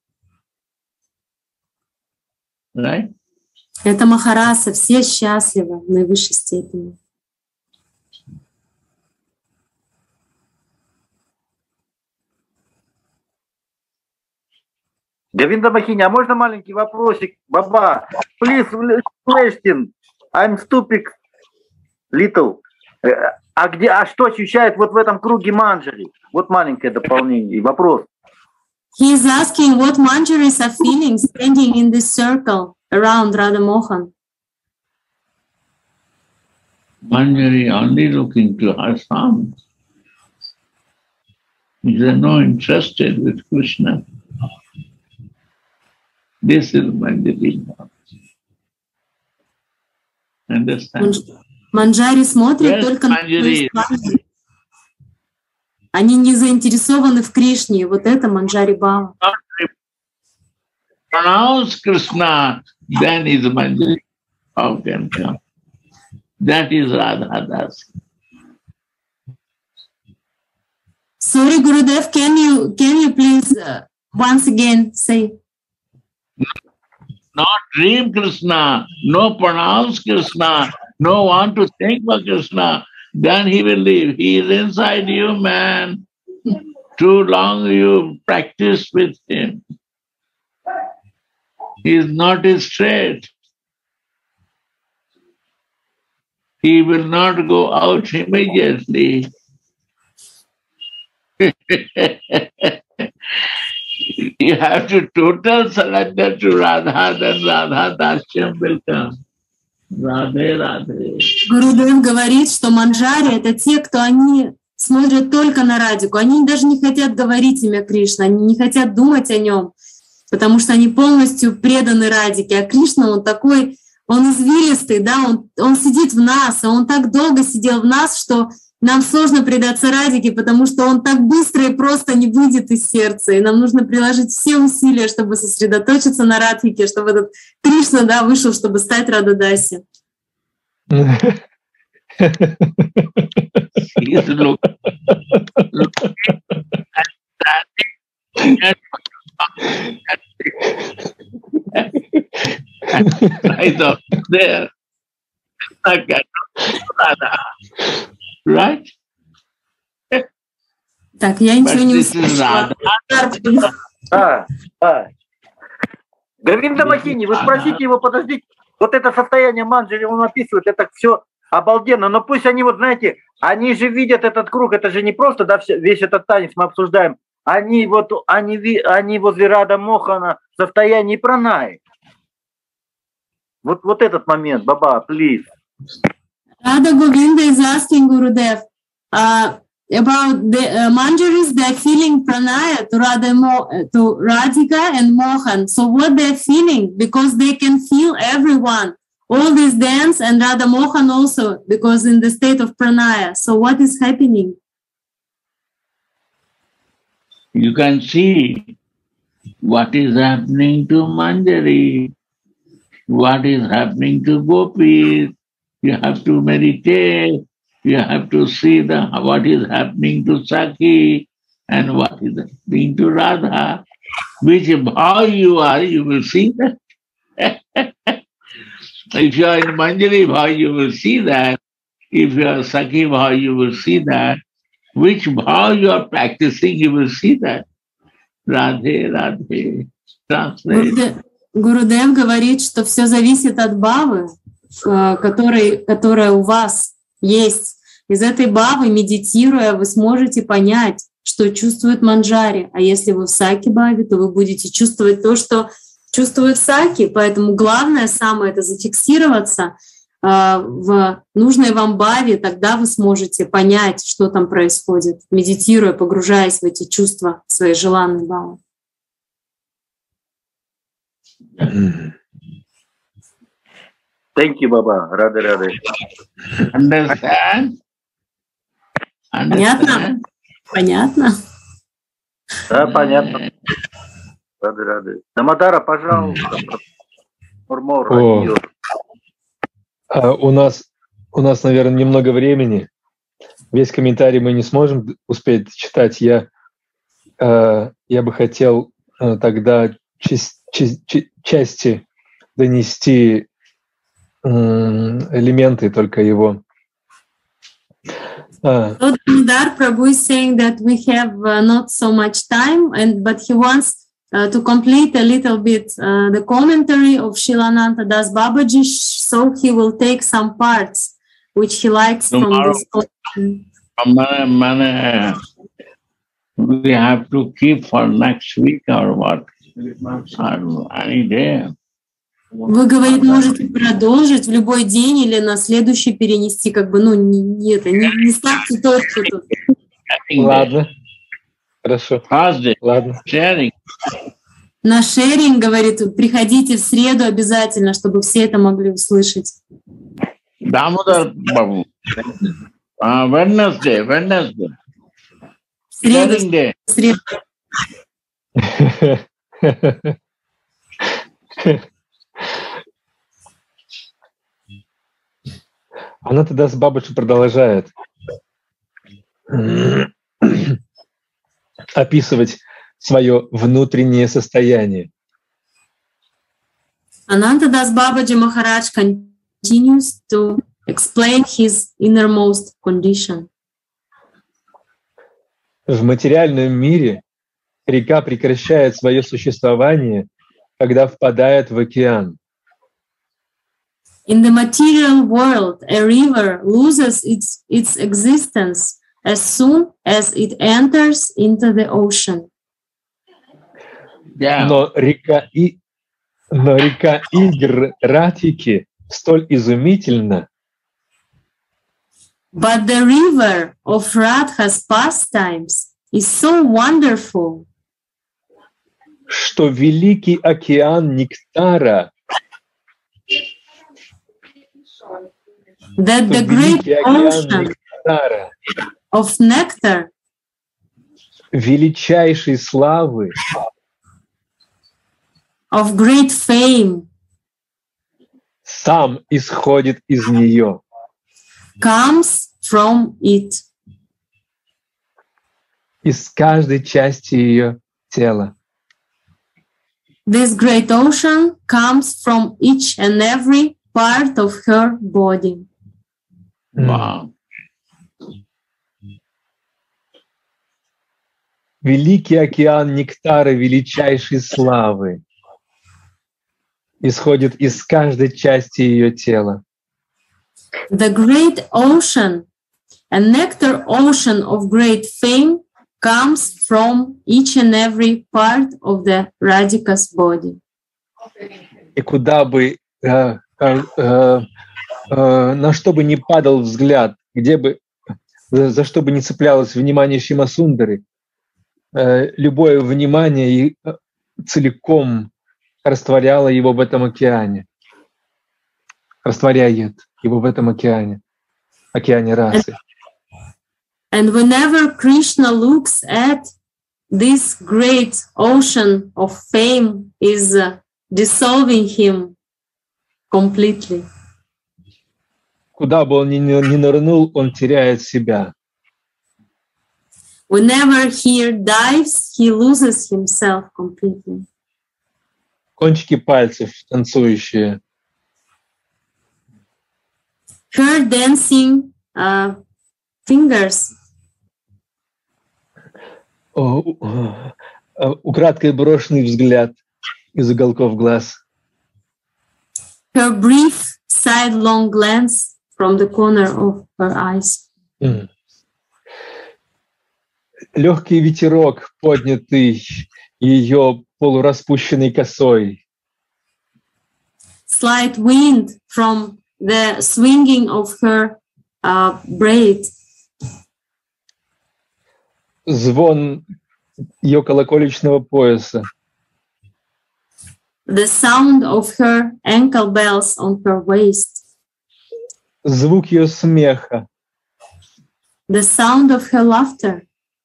Right? Это Махараса, все счастливы в наивысшей степени. Говинда Махини, а можно маленький вопросик? Баба, please, question. I'm stupid little. А, где, а что ощущает вот в этом круге манджари? Вот маленькое дополнение. Вопрос. He is asking what manjaris are feeling standing in this circle around Radha Mohan. Manjari only looking to her son. They are not interested with Krishna. This is Manjari. Understand? Манджари смотрят только на свою славу. Они не заинтересованы в Кришне. Вот это Манджари Бхава. Pronounce Krishna, then is Manjari. How can come? That is Radha Das. Sorry, Gurudev, can you can you please uh, once again say? Not dream Krishna, no pronounce Krishna, no want to think for Krishna, then he will leave. He is inside you, man. Too long you practice with him. He is not straight. He will not go out immediately. You have to total surrender to Radha, then Radha Dasyam will come. Radhe, Radhe. Гурудев говорит, что манджари — это те, кто они смотрят только на Радику. Они даже не хотят говорить имя Кришны, они не хотят думать о нем, потому что они полностью преданы Радике. А Кришна, он такой, он извилистый, да, он, он сидит в нас, и он так долго сидел в нас, что нам сложно предаться Радике, потому что он так быстро и просто не выйдет из сердца. И нам нужно приложить все усилия, чтобы сосредоточиться на Радхике, чтобы этот Кришна, да, вышел, чтобы стать Радhaдаси. There. Right? Так, я ничего не услышала. Да, да. Говинда Махини, вы спросите его, подождите, вот это состояние манджари он описывает, это все обалденно, но пусть они, вот знаете, они же видят этот круг, это же не просто, да, весь этот танец мы обсуждаем, они вот, они, они возле Рада Мохана в состоянии пранаи. Вот, вот этот момент, баба, please. Radha Govinda is asking Gurudev uh, about the uh, manjaris. They're feeling pranaya to Radha Mo- to Radhika and Mohan. So what they're feeling, because they can feel everyone, all this dance, and Radha Mohan also, because in the state of pranaya. So what is happening? You can see what is happening to Manjari, what is happening to Gopis. You have to meditate. You have to see the what is happening to Sakhi and what is happening to Radha. Which bhav you are, you will see that. If you are in Manjari bhav, you will see that. If you are Sakhi bhav, you will see that. Which bhav you are practicing, you will see that. Radhe, Radhe. Translate. Гурудев говорит, что все зависит от бхавы, который, которая у вас есть. Из этой бхавы, медитируя, вы сможете понять, что чувствует манджари. А если вы в саки бхаве, то вы будете чувствовать то, что чувствует саки. Поэтому главное самое — это зафиксироваться э, в нужной вам бхаве. Тогда вы сможете понять, что там происходит, медитируя, погружаясь в эти чувства, в свои желанные бхавы. Thank you, Baba. Рады, рады. Understand? Понятно? Понятно. Да, понятно. Рады, рады. Дамодара, пожалуйста. Мурмур, О, а у нас, у нас, наверное, немного времени. Весь комментарий мы не сможем успеть читать. Я, э, я бы хотел э, тогда часть, часть, части донести э, элементы только его. So Damodar Prabhu is saying that we have uh, not so much time, and but he wants uh, to complete a little bit uh, the commentary of Shilananta Das Babaji, so he will take some parts which he likes Tomorrow, from this. Mane, mane, we have to keep for next week or what? Or any day. Вы, говорит, можете продолжить в любой день или на следующий перенести, как бы, ну, не, не, это, не, не ставьте точку тут. Ладно, хорошо. Ладно. Sharing. На шеринг, говорит, приходите в среду обязательно, чтобы все это могли услышать. Damodar Babu. Uh, Wednesday, Wednesday. Среду, Day. среду. Она тогда с Бабаджи продолжает описывать свое внутреннее состояние. Ananta Das Babaji Maharaj continues to explain his innermost condition. В материальном мире река прекращает свое существование, когда впадает в океан. In the material world, a river loses its, its existence as soon as it enters into the ocean. Yeah. Но река, и, но река игр Радхики столь изумительна, But the river of Radha's pastimes is so wonderful что великий океан нектара, that the что great великий океан ocean нектара, of nectar, величайшей славы, of great fame, сам исходит из нее. comes from it. Из каждой части ее тела. This great ocean comes from each and every part of her body. Wow. Великий океан нектара величайшей славы исходит из каждой части ее тела. The great ocean, a nectar ocean of great fame, comes from each and every part of the Radhika's body. И куда бы, э, э, э, э, на что бы ни падал взгляд, где бы, за, за что бы ни цеплялось внимание Шимасундары, э, любое внимание и, э, целиком растворяло его в этом океане, растворяет его в этом океане, океане расы. And whenever Krishna looks at this great ocean of fame, is uh, dissolving him completely. Куда бы он ни, ни нырнул, он теряет себя. Whenever he dives, he loses himself completely. Кончики пальцев танцующие. Her dancing uh, fingers. О, о, украдкой брошенный взгляд из уголков глаз. Her brief sidelong glance from the corner of her eyes. Mm. Легкий ветерок, поднятый ее полураспущенной косой. Slight wind from the swinging of her uh, braid. Звон ее колоколечного пояса. The sound of her ankle bells on her waist. Звук ее смеха. The sound of her laughter.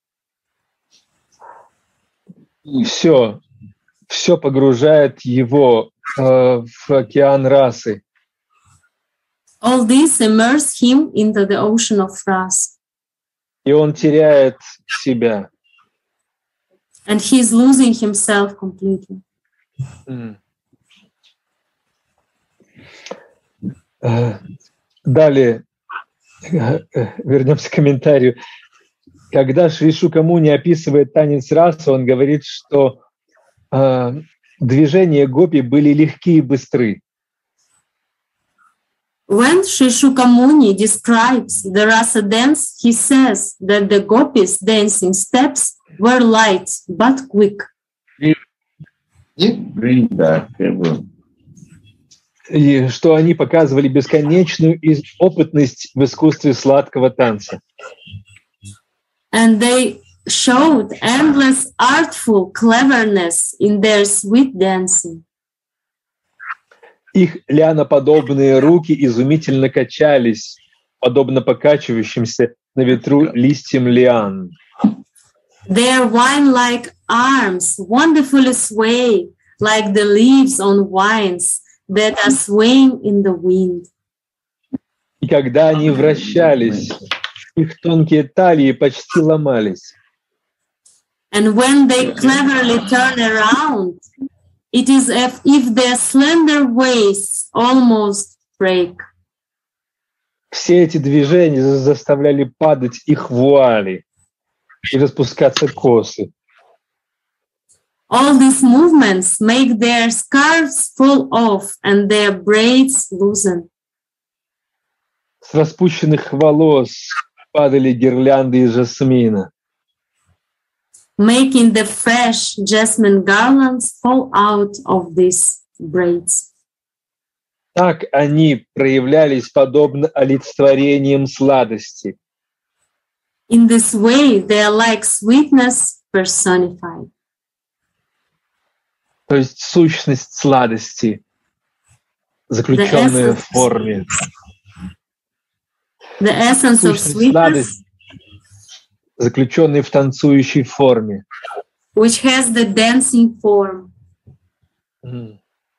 Все, все погружает его э, в океан расы. All this immerse him into the ocean of rasa. и он теряет себя. And he's losing himself completely. Mm. Далее, вернемся к комментарию. Когда Шри Шукамуни описывает танец раса, он говорит, что э, движения гопи были легкие и быстры. When Sri Shukamuni describes the rasa dance, he says that the gopis' dancing steps were light but quick. Bring that table. И что они показывали бесконечную опытность в искусстве сладкого танца. And they showed endless artful cleverness in their sweet dancing. Их лианоподобные руки изумительно качались, подобно покачивающимся на ветру листьям лиан. Their wine-like arms wonderfully sway like the leaves on vines that are swaying in the wind. И когда они вращались, их тонкие талии почти ломались. And when they cleverly turn around, it is as if their slender waists almost break. Все эти движения заставляли падать их вуали и распускаться косы. All these movements make their scarves fall off and their braids loosen. С распущенных волос падали гирлянды из жасмина. Making the fresh jasmine garlands fall out of these braids. Так они проявлялись подобно олицетворениям сладости. In this way, they are like sweetness personified. То есть сущность сладости, заключенная в форме. The essence of sweetness, заключенная в танцующей форме. Which has the dancing form. Mm.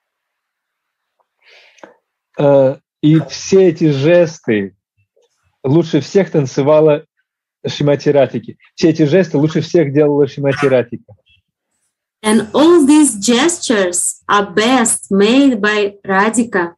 Uh, и все эти жесты лучше всех танцевала Шримати Радхика. Все эти жесты лучше всех делала Шримати Радхика. And all these gestures are best made by Radhika.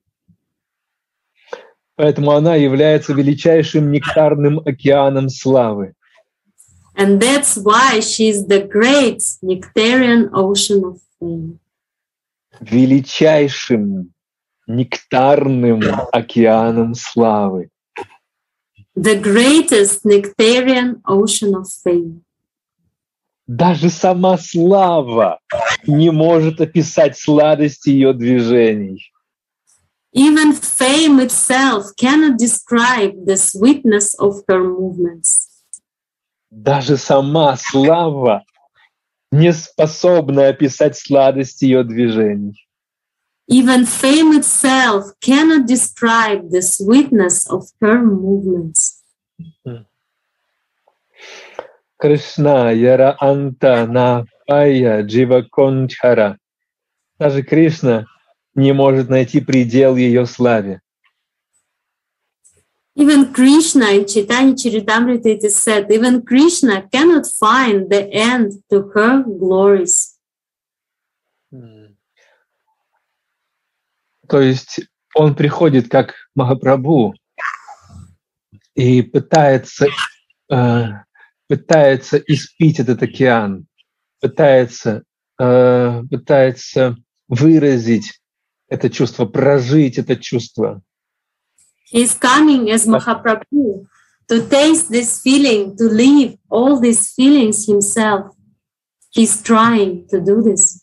Поэтому она является величайшим нектарным океаном славы. And that's why she is the great nectarian ocean of fame. Величайшим нектарным океаном славы. The greatest nectarian ocean of fame. Даже сама слава не может описать сладость ее движений. Even fame itself cannot describe the sweetness of her movements. Даже сама слава не способна описать сладость ее движений. Even fame itself cannot describe the sweetness of her movements. Кришна яра анта на пая джива кончхара. Даже Кришна не может найти предел ее славе. Even Krishna in Chaitanya Charitamrita it is said, even Krishna cannot find the end to her glories. То есть он приходит как Махапрабху и пытается, э, пытается испить этот океан, пытается, э, пытается выразить это чувство, прожить это чувство. He is coming as Mahaprabhu to taste this feeling, to live all these feelings himself. He's trying to do this.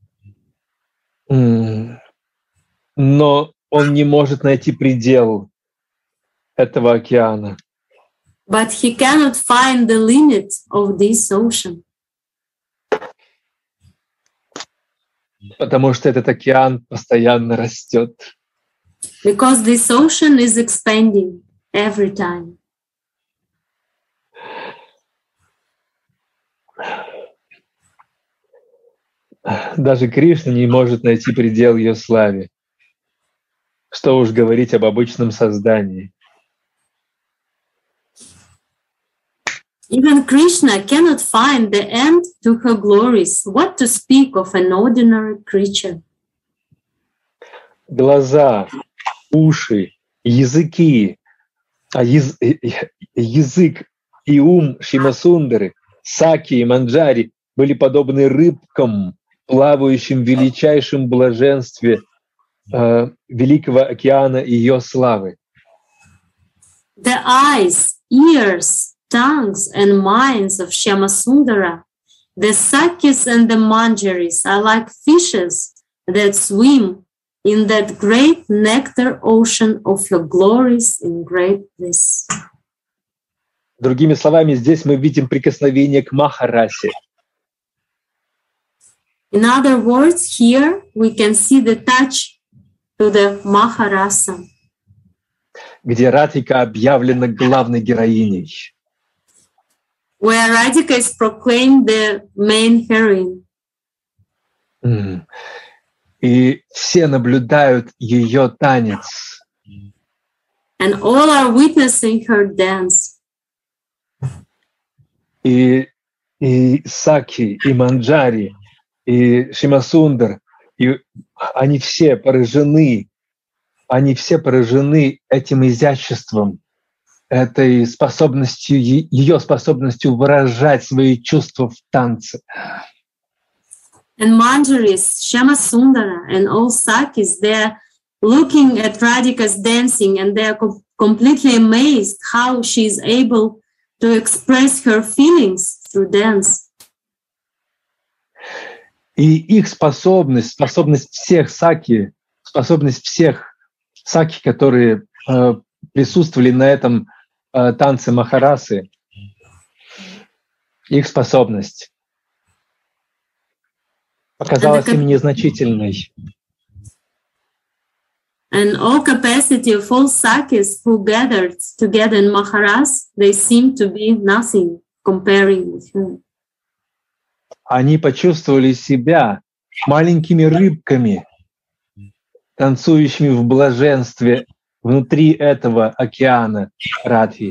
Mm. Но он не может найти предел этого океана. But he cannot find the limit of this ocean. Потому что этот океан постоянно растет. Because this ocean is expanding every time. Даже Кришна не может найти предел ее славе. Что уж говорить об обычном создании. Even Krishna cannot find the end to her glories. What to speak of an ordinary creature? Глаза, уши, языки, а яз, язык и ум Шимасундары, Саки и Манджари были подобны рыбкам, плавающим в величайшем блаженстве э, Великого океана и ее славы. The eyes, ears, tongues and minds of Shyamasundara, the Sakis and the Manjaris are like fishes that swim in that great nectar ocean of your glories in great bliss. Другими словами, здесь мы видим прикосновение к Махарасе. In other words, here we can see the touch to the Maharasa, где Радхика объявлена главной героиней. where Radhika is proclaimed the main heroine. Mm. И все наблюдают ее танец. And all are witnessing her dance. И, и Саки, и Манджари, и Шимасундар, и они все поражены, они все поражены этим изяществом, этой способностью, ее способностью выражать свои чувства в танце. And Manjaris, Shyamasundara, and all Sakis, they're looking at Radhika's dancing and they're co- completely amazed how she's able to express her feelings through dance. И их способность, способность всех Саки, способность всех Саки, которые э, присутствовали на этом э, танце Махарасы, их способность показалась им незначительной. And all capacity of all Sakis who gathered together in Maharas, they seem to be nothing comparing with her. Они почувствовали себя маленькими рыбками, танцующими в блаженстве внутри этого океана Радхи.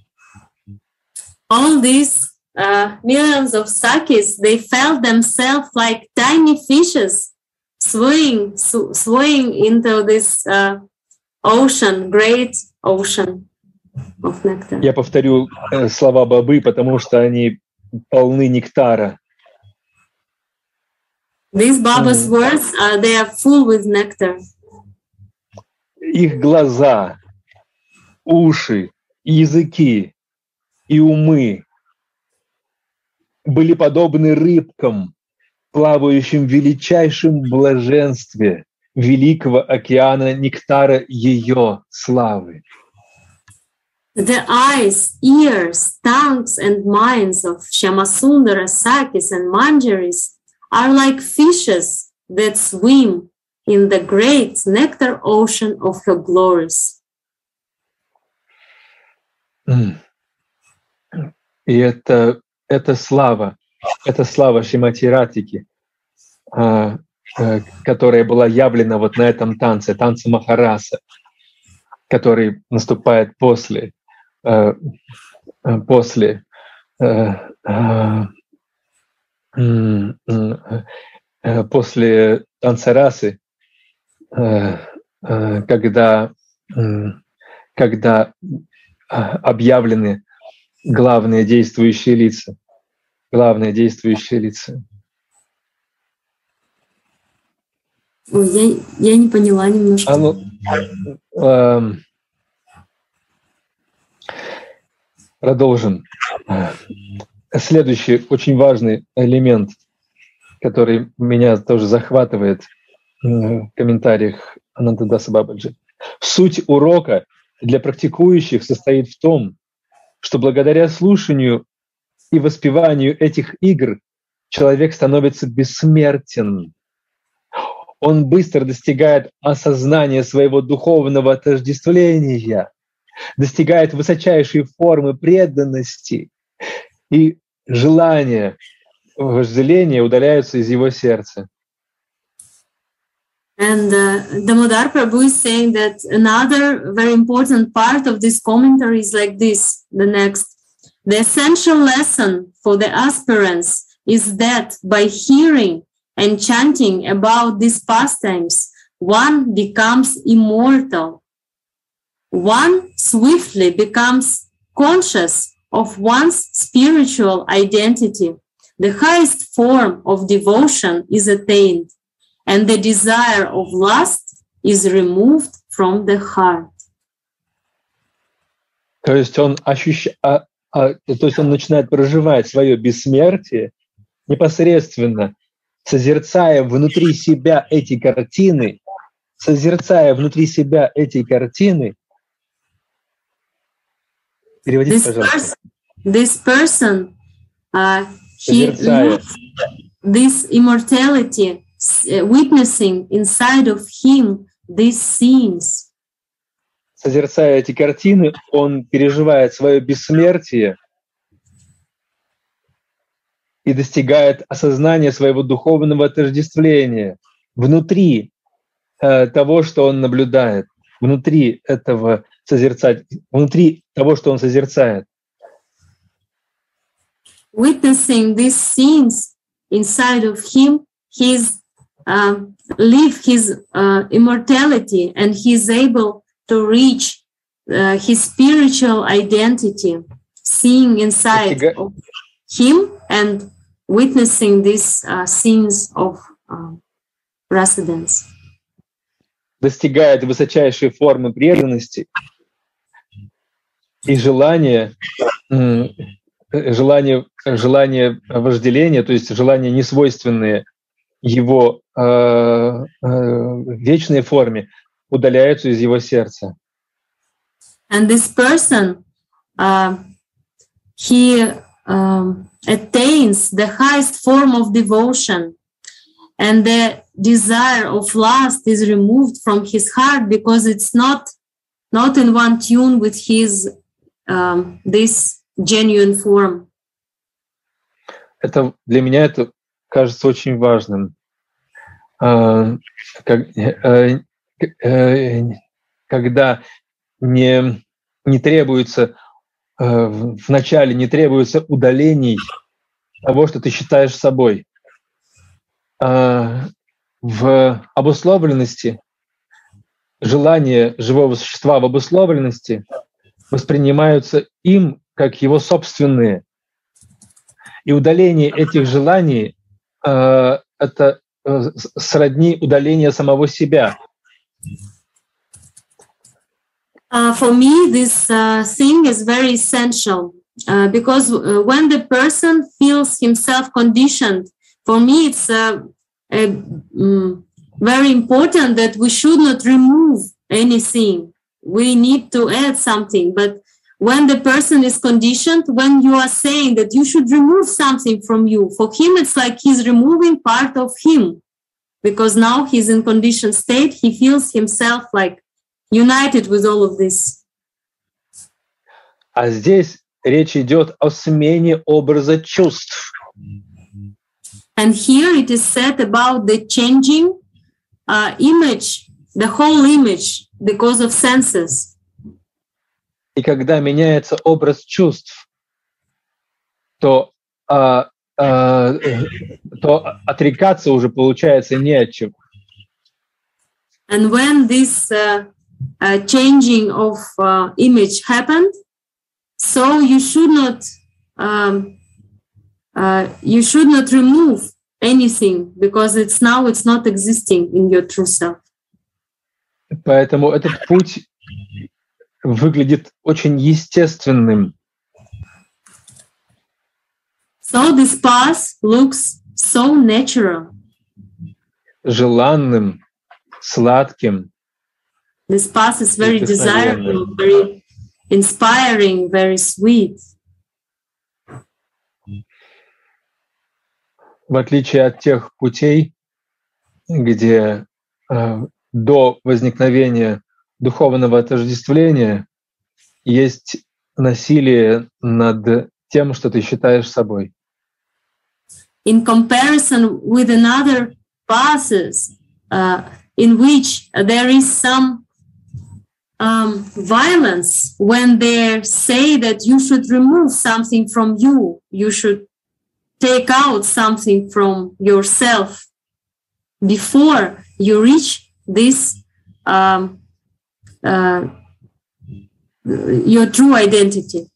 All these uh, millions of Sakis, they felt themselves like tiny fishes swaying, sw- swaying into this uh, ocean, great ocean of nectar. Я повторю э, слова Бабы, потому что они полны нектара. These Baba's Mm. words, uh, they are full with nectar. Их глаза, уши, языки и умы были подобны рыбкам, плавающим в величайшем блаженстве Великого океана нектара ее славы. The eyes, ears, tongues, and minds of Shyamasundara, Sakis, and Manjaris are like fishes that swim in the great nectar ocean of her glories. Mm. И это, это слава, это слава Шримати Радхики, а, а, которая была явлена вот на этом танце, танце Махараса, который наступает после, а, а, после а, а, м, а, после танца расы, а, а, когда, м, когда объявлены главные действующие лица. Главные действующие лица. Ой, я, я не поняла немножко. А ну, эм, продолжим. Следующий очень важный элемент, который меня тоже захватывает в комментариях Анантадаса Бабаджи. Суть урока для практикующих состоит в том, что благодаря слушанию и воспеванию этих игр человек становится бессмертен. Он быстро достигает осознания своего духовного отождествления, достигает высочайшей формы преданности, и желания, вожделения удаляются из его сердца. And uh, Damodar Prabhu is saying that another very important part of this commentary is like this, the next. The essential lesson for the aspirants is that by hearing and chanting about these pastimes, one becomes immortal. One swiftly becomes conscious of one's spiritual identity. The highest form of devotion is attained, and the desire of lust is removed from the heart. То есть он ощущает, а, а, то есть он начинает проживать свое бессмертие непосредственно, созерцая внутри себя эти картины, созерцая внутри себя эти картины. Переводите, This, пожалуйста. pers- this person, uh, he lives this immortality, uh, witnessing inside of him these scenes. Созерцая эти картины, он переживает свое бессмертие и достигает осознания своего духовного отождествления внутри э, того, что он наблюдает, внутри этого созерцать, внутри того, что он созерцает. Witnessing these scenes inside of him, he's uh, live his uh, immortality, and he's able to reach uh, his spiritual identity, seeing inside Достига- of him and witnessing these uh, scenes of uh, residence. Достигает высочайшей формы преданности и желания, м, желание, желание вожделения, то есть желания, несвойственные его э, э, вечной форме, удаляются из его сердца. And this person, uh, he um, attains the highest form of devotion, and the desire of lust is removed from his heart because it's not not in one tune with his um, this genuine form. Это для меня это кажется очень важным. А, как- э, э, Когда не, не требуется, э, вначале не требуется удалений того, что ты считаешь собой. А в обусловленности, желания живого существа в обусловленности воспринимаются им как его собственные. И удаление этих желаний э, — это э, сродни удалению самого себя. Uh, for me, this uh, thing is very essential uh, because uh, when the person feels himself conditioned, for me, it's uh, uh, mm, very important that we should not remove anything. We need to add something. But when the person is conditioned, when you are saying that you should remove something from you, for him, it's like he's removing part of him because now he's in conditioned state. He feels himself like united with all of this. А здесь речь идет о смене образа чувств. And here it is said about the changing uh, image, the whole image, because of senses. И когда меняется образ чувств, то, а, а, то отрекаться уже получается не от чего. And when this uh, uh, changing of uh, image happened, so you should not um, uh, you should not remove anything because it's now it's not existing in your true self. Поэтому этот путь выглядит очень естественным. So this path looks so natural. Желанным, сладким. This path is very desirable, very inspiring, very sweet. В отличие от тех путей, где э, до возникновения духовного отождествления есть насилие над тем, что ты считаешь собой. In comparison with another paths uh, in which there is some um, violence when they say that you should remove something from you, you should take out something from yourself before you reach this um, uh, your true identity.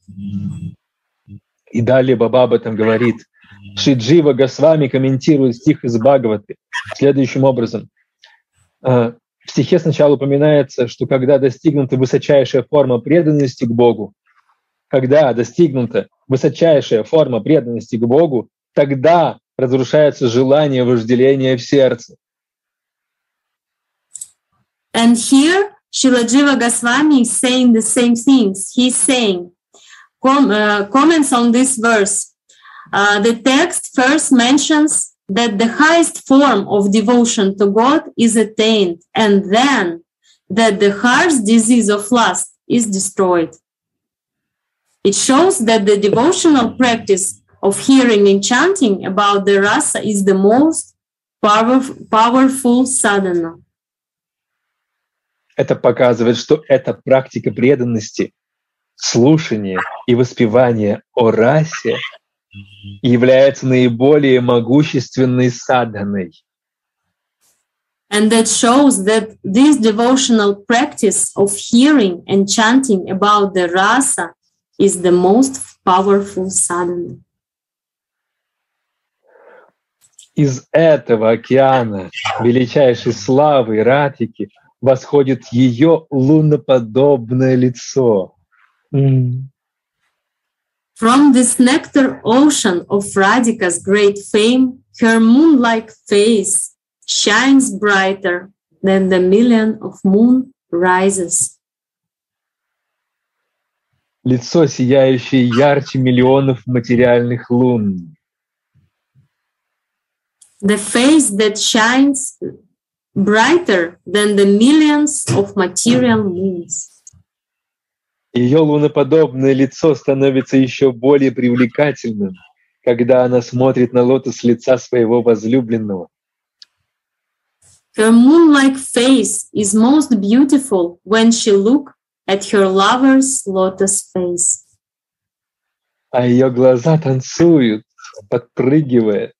И далее Баба об этом говорит. Шри Джива Госвами комментирует стих из Бхагаваты следующим образом. В стихе сначала упоминается, что когда достигнута высочайшая форма преданности к Богу, когда достигнута высочайшая форма преданности к Богу, тогда разрушается желание вожделения в сердце. And here Srila Jiva Goswami is saying the same things. He's saying, com- uh, comments on this verse. Uh, the text first mentions that the highest form of devotion to God is attained, and then that the harsh disease of lust is destroyed. It shows that the devotional practice of hearing and chanting about the rasa is the most power- powerful sadhana. Это показывает, что эта практика преданности, слушание и воспевание о расе является наиболее могущественной садханой. And that shows that this devotional practice of hearing and chanting about the rasa is the most powerful sadhana. Из этого океана величайшей славы Радхики восходит ее луноподобное лицо. Mm. From this nectar ocean of Radhika's great fame, her moon-like face shines brighter than the million of moon rises. Лицо, сияющее ярче миллионов материальных лун. The face that shines brighter than the millions of material moons. Ее луноподобное лицо становится еще более привлекательным, когда она смотрит на лотос лица своего возлюбленного. Her moon-like face is most beautiful when she looks at her lover's lotus face. А ее глаза танцуют, подпрыгивая,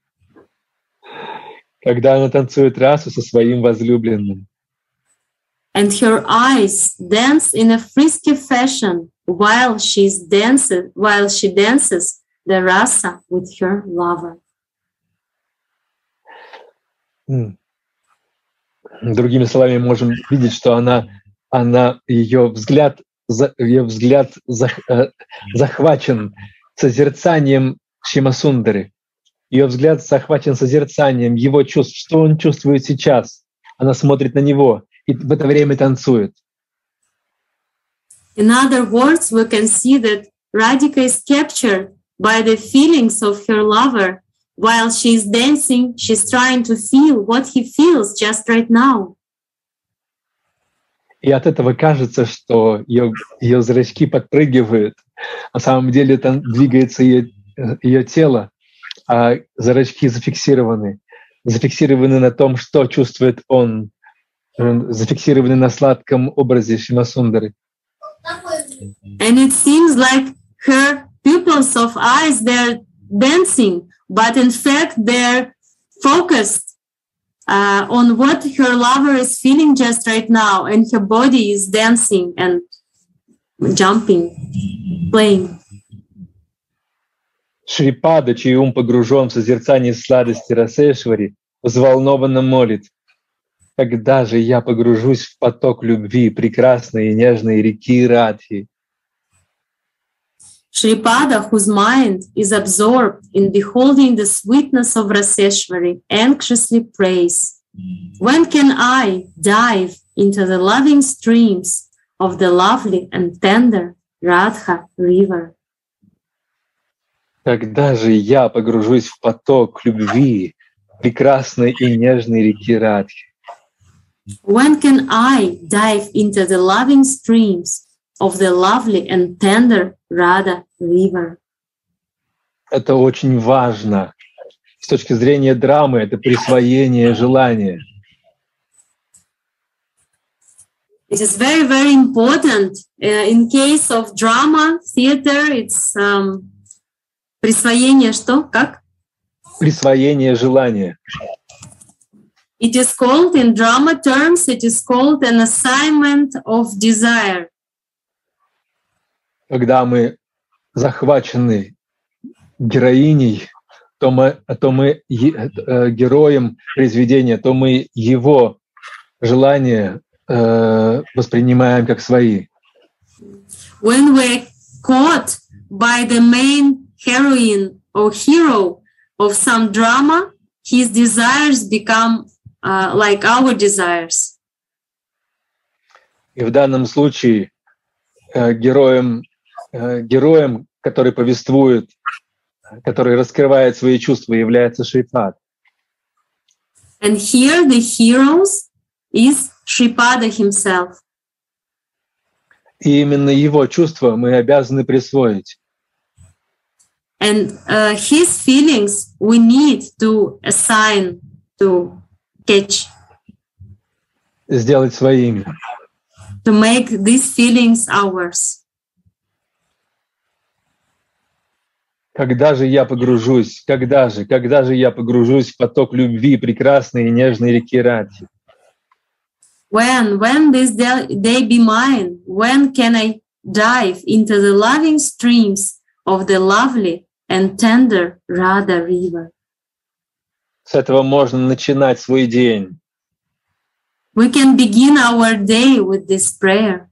когда она танцует расу со своим возлюбленным. And her eyes dance in a frisky fashion while she's dances while she dances the rasa with her lover. Mm. Другими словами, можем видеть, что она, она ее взгляд, ее взгляд захвачен созерцанием Шимасундары. Ее взгляд захвачен созерцанием его чувств. Что он чувствует сейчас? Она смотрит на него и в это время танцует. In other words, we can see that Radhika is captured by the feelings of her lover. While she's dancing, she's trying to feel what he feels just right now. И от этого кажется, что ее, ее зрачки подпрыгивают. На самом деле там двигается ее, ее тело, а зрачки зафиксированы. Зафиксированы на том, что чувствует он. Зафиксированы на сладком образе Шимасундары. And it seems like her pupils of eyes, they're dancing, but in fact they're focused uh, on what her lover is feeling just right now, and her body is dancing and jumping, playing. Шрипада, чей ум погружен в созерцание сладости Расешвари, взволнованно молит: когда же я погружусь в поток любви прекрасной и нежной реки Радхи? Shripada, whose mind is absorbed in beholding the sweetness of Raseshwari, anxiously prays, when can I dive into the loving streams of the lovely and tender Radha river? Когда же я погружусь в поток любви прекрасной и нежной реки Радхи? When can I dive into the loving streams of the lovely and tender Radha river? Это очень важно. С точки зрения драмы, это присвоение желания. It is very, very important. Uh, in case of drama, theater, it's um, присвоение что? Как? Присвоение желания. It is called, in drama terms, it is called an assignment of desire. Когда мы захвачены героиней, то мы, то мы э, героем произведения, то мы его желания э, воспринимаем как свои. When we're caught by the main heroine or hero of some drama, his desires become uh, like our desires. И в данном случае э, героем, э, героем, который повествует, который раскрывает свои чувства, является Шрипад. And here the heroes is Shripada himself. И именно его чувства мы обязаны присвоить. And uh, his feelings we need to assign, to catch. Сделать своими. To make these feelings ours. Когда же я погружусь, когда же, когда же я погружусь в поток любви прекрасной и нежной реки Радхи? When, when this day be mine, when can I dive into the loving streams of the lovely and tender Radha River? С этого можно начинать свой день. We can begin our day with this prayer.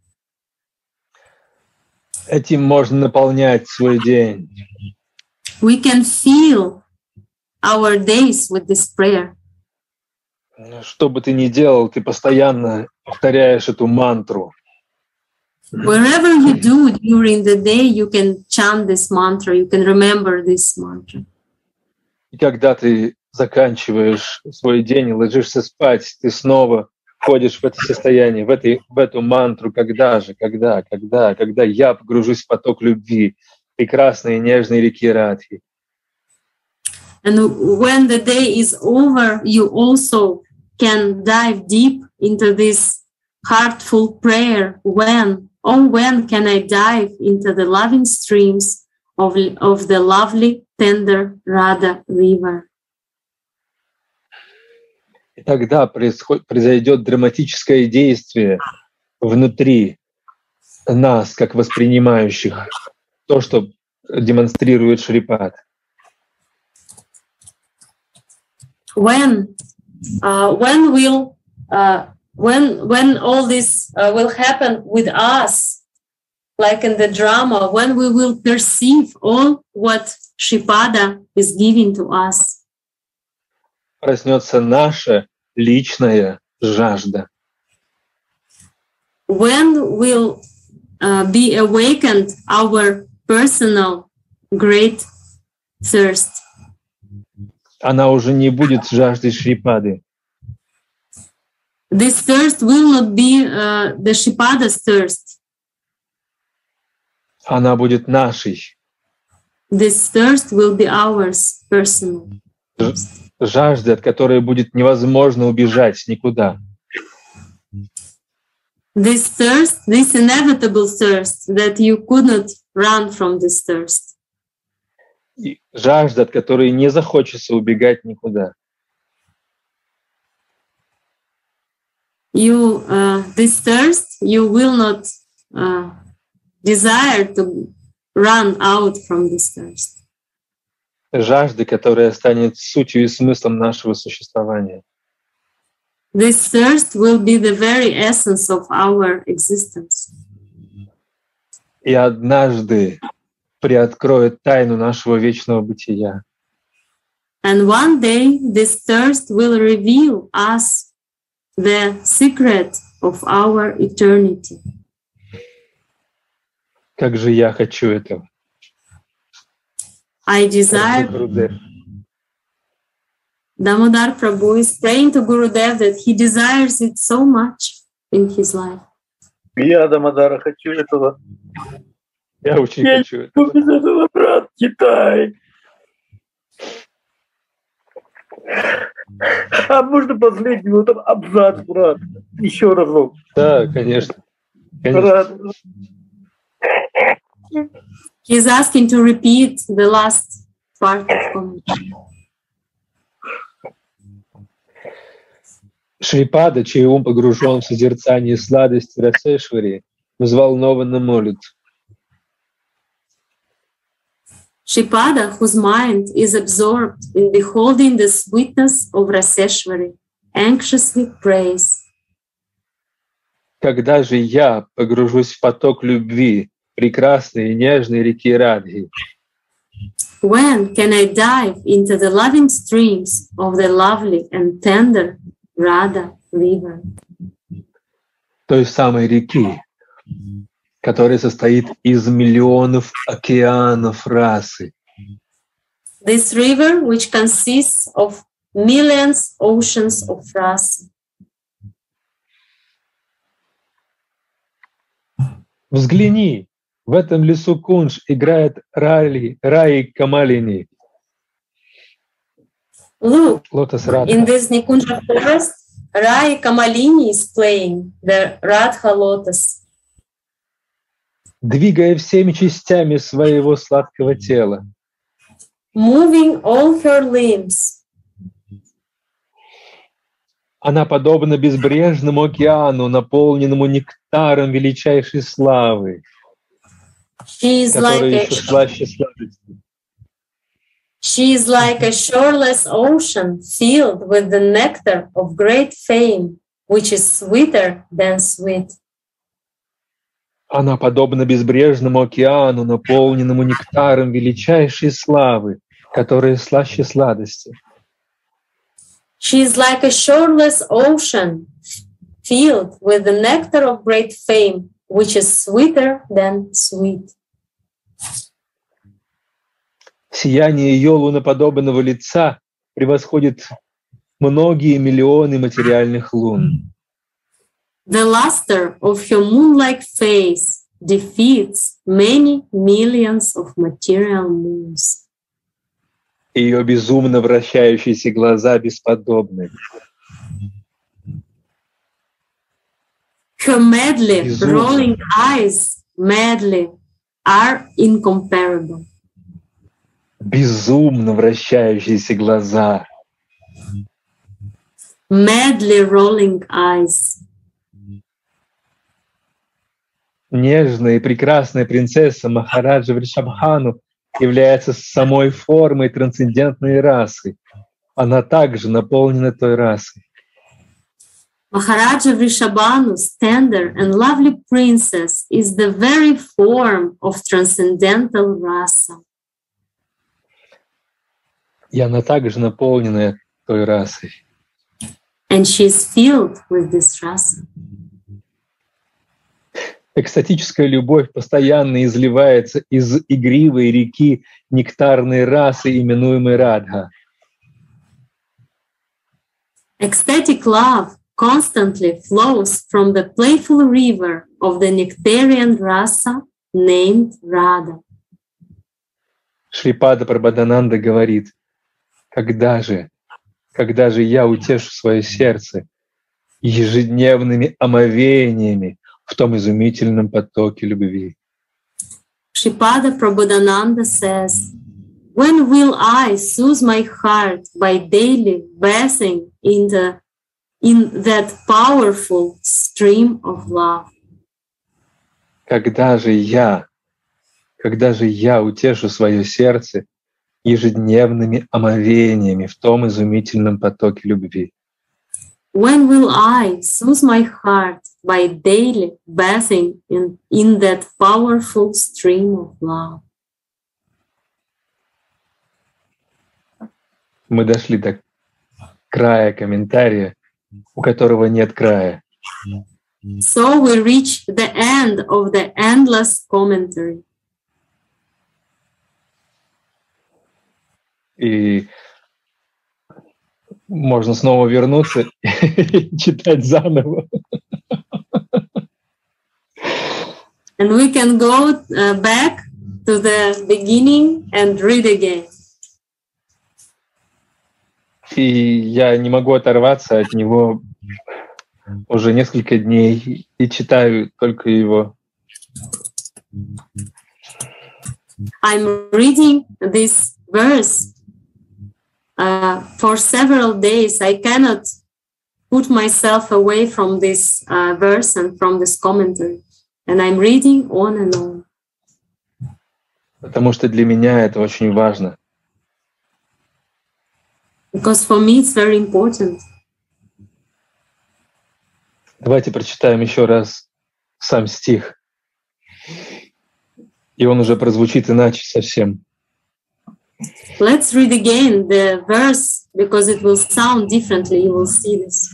Этим можно наполнять свой день. We can fill our days with this prayer. Что бы ты ни делал, ты постоянно повторяешь эту мантру. Wherever you do during the day, you can chant this mantra, you can remember this mantra. И когда ты заканчиваешь свой день и ложишься спать, ты снова входишь в это состояние, в, этой, в эту мантру, когда же, когда, когда, когда я погружусь в поток любви, прекрасной и нежной реки Радхи. And when the day is over, you also can dive deep into this heartful prayer. When, oh, when can I dive into the loving streams of, of the lovely, tender Radha River? И тогда происходит, произойдет драматическое действие внутри нас, как воспринимающих то, что демонстрирует Шрипад. When, uh, when will, uh, when, when all this uh, will happen with us, like in the drama, when we will perceive all what Shripada is giving to us. Проснется наша личная жажда. When will uh, be awakened our personal great thirst? Она уже не будет жаждой Шрипады. This thirst will not be uh, the Shripada's thirst. Она будет нашей. This thirst will be ours, personal. Жажда, от которой будет невозможно убежать никуда. This thirst, this inevitable thirst, that you could not run from this thirst. И жажда, от которой не захочется убегать никуда. You, uh, this thirst, you will not uh, desire to run out from this thirst. Жажды, которая станет сутью и смыслом нашего существования. This thirst will be the very essence of our existence. И однажды приоткроет тайну нашего вечного бытия. And one day this thirst will reveal us the secret of our eternity. Как же я хочу этого. I desire. Damodar Prabhu is praying to Gurudev that he desires it so much in his life. Я, Дамодара, хочу этого. Я очень Я хочу этого. без этого, брат, Китай. А можно последний вот абзац, брат? Еще разок. Да, конечно. конечно. Брат. He's asking to repeat the last part of commentary. Шрипада, чей ум погружен в созерцание сладости Расешвари, взволнованно молит. Shripada, whose mind is absorbed in beholding the sweetness of Raseshwari, anxiously prays. Когда же я погружусь в поток любви прекрасной и нежной реки Радхи? When can I dive into the loving streams of the lovely and tender Radha river? Той самой реки, которая состоит из миллионов океанов расы. This river, which consists of millions oceans of rasa. Взгляни, в этом лесу Кунж играет Рали, Раи Камалини. Look, Лотос Радха. in this Nikunja forest, Rai Kamalini is playing the Radha lotus, Двигая всеми частями своего сладкого тела. moving all her limbs. Она подобна безбрежному океану, наполненному нектаром величайшей славы, She is like который a, еще слаще сладости. she is like a shoreless ocean filled with the nectar of great fame, which is sweeter than sweet. Она подобна безбрежному океану, наполненному нектаром величайшей славы, которая слаще сладости. She is like a shoreless ocean filled with the nectar of great fame, which is sweeter than sweet. Сияние ее луноподобного лица превосходит многие миллионы материальных лун. The luster of her moon-like face defeats many millions of material moons. Ее безумно вращающиеся глаза бесподобны. Her madly Безумно. rolling eyes, madly, are incomparable. Безумно вращающиеся глаза. Madly rolling eyes. Нежная и прекрасная принцесса Махараджа Вришабхану является самой формой трансцендентной расы. Она также наполнена той расой. Maharaja Vrishabhanu's tender and lovely princess is the very form of transcendental rasa. И она также наполнена той расой. And she is filled with this rasa. Экстатическая любовь постоянно изливается из игривой реки нектарной расы, именуемой Радха. Ecstatic love constantly flows from the playful river of the nectarian rasa named Radha. Шрипада Прабхадананда говорит: когда же, когда же я утешу свое сердце ежедневными омовениями в том изумительном потоке любви? Shripada Prabodhananda says, when will I soothe my heart by daily bathing in, the, in that powerful stream of love? Когда же я, когда же я утешу свое сердце ежедневными омовениями в том изумительном потоке любви? When will I soothe my heart by daily bathing in, in that powerful stream of love? Мы дошли до края комментария, у которого нет края. So we reach the end of the endless commentary. И можно снова вернуться и читать заново. And we can go uh, back to the beginning and read again. И я не могу оторваться от него уже несколько дней и читаю только его. I'm reading this verse uh, for several days. I cannot put myself away from this uh, verse and from this commentary. And I'm reading on and on. Потому что для меня это очень важно. Because for me it's very important. Давайте прочитаем еще раз сам стих. И он уже прозвучит иначе совсем. Let's read again the verse because it will sound differently. You will see this.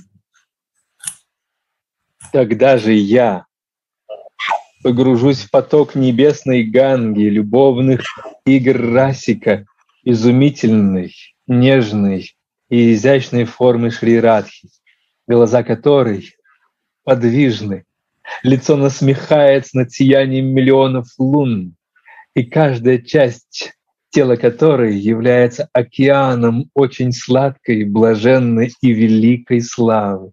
Тогда же я погружусь в поток небесной ганги, любовных игр Расика, изумительной, нежной и изящной формы Шри Радхи, глаза которой подвижны, лицо насмехается над сиянием миллионов лун, и каждая часть тела которой является океаном очень сладкой, блаженной и великой славы.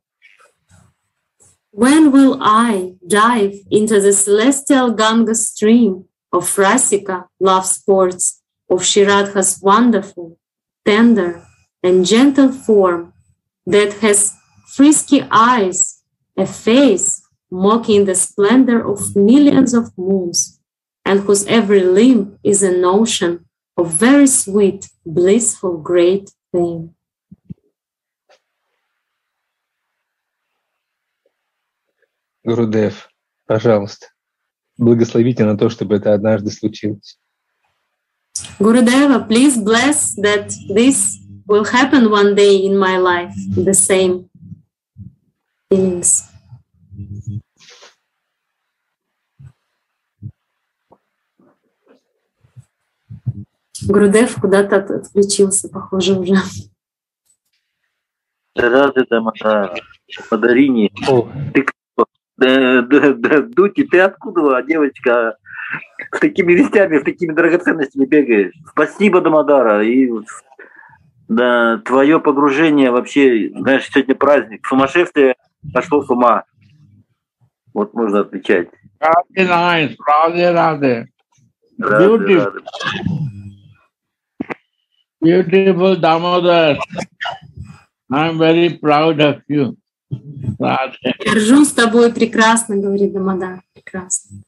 When will I dive into the celestial Ganga stream of Rasika love sports, of Shri Radha's wonderful, tender, and gentle form that has frisky eyes, a face mocking the splendor of millions of moons, and whose every limb is an ocean of very sweet, blissful, great thing. Гурудев, пожалуйста, благословите на то, чтобы это однажды случилось. Gurudeva, please bless that this will happen one day in my life, the same feelings. Гурудев куда-то отключился, похоже, уже. Рады, Дамодар, подари. Ты кто? Дути, ты откуда, девочка, с такими вестями, с такими драгоценностями бегаешь? Спасибо, Дамодара. И да, твое погружение вообще, знаешь, сегодня праздник. Сумасшествие пошло с ума. Вот можно отвечать. Раде, nice. Раде, раде. Beautiful. Beautiful Damodar. I'm very proud of you. Radhe. Горжусь тобой прекрасно, говорит Дамодар. Прекрасно.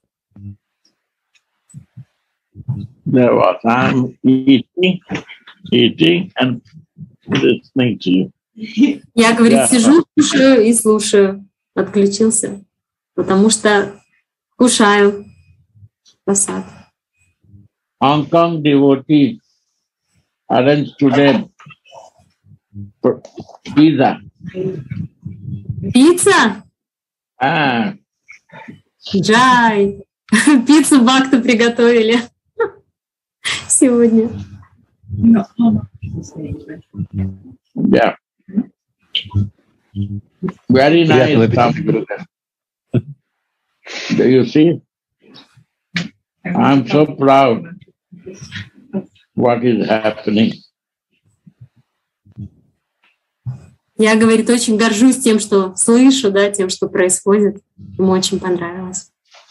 There was. I'm eating, eating and listening to you. Я, говорит, Yeah. сижу, кушаю и слушаю. Отключился, потому что кушаю. Просад. Hong Kong devotee arranged today for pizza. Пицца? Ah, Джай. Пиццу Бхакту приготовили сегодня. yeah. Very Приятного nice. аппетита, Гурудев. Do you see? I'm so proud what is happening. Я, говорит, очень горжусь тем, что слышу, да, тем, что происходит. Ему очень понравилось.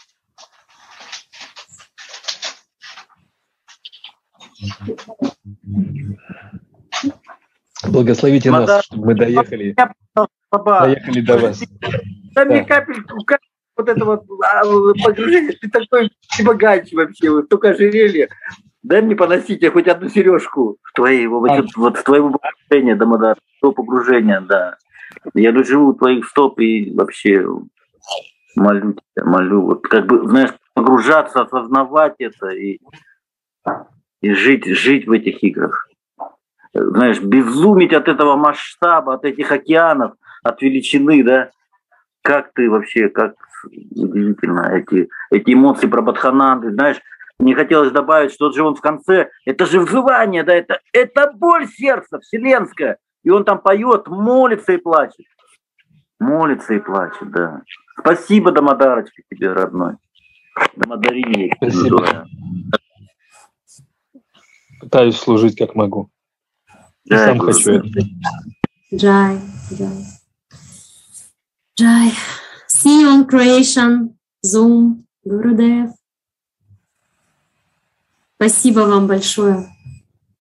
Благословите Мадам, нас, чтобы мы доехали, Папа, доехали до вас. дай мне Да. капельку, капельку вот этого а, погружения. Ты такой ты богаче вообще, вот только ожерелье. Дай мне поносить я хоть одну сережку в твоей, вот, А. вот в твоем погружении, Дамодар, то погружение, да. Я живу у твоих стоп и вообще молю тебя, молю. Вот как бы, знаешь, погружаться, осознавать это и, и жить, жить в этих играх. Знаешь, безумить от этого масштаба, от этих океанов, от величины, да. Как ты вообще, как удивительно, эти, эти эмоции про Бадхананды, знаешь, мне хотелось добавить, что же он в конце, это же взывание, да, это, это боль сердца, вселенская. И он там поет, молится и плачет. Молится и плачет, да. Спасибо, Дамодарочка, тебе, родной. Дамодари. Спасибо. Пытаюсь служить как могу. Я сам хочу это. Джай, Джай. Джай. See you on Croatian, Zoom, Гурудев. Спасибо вам большое.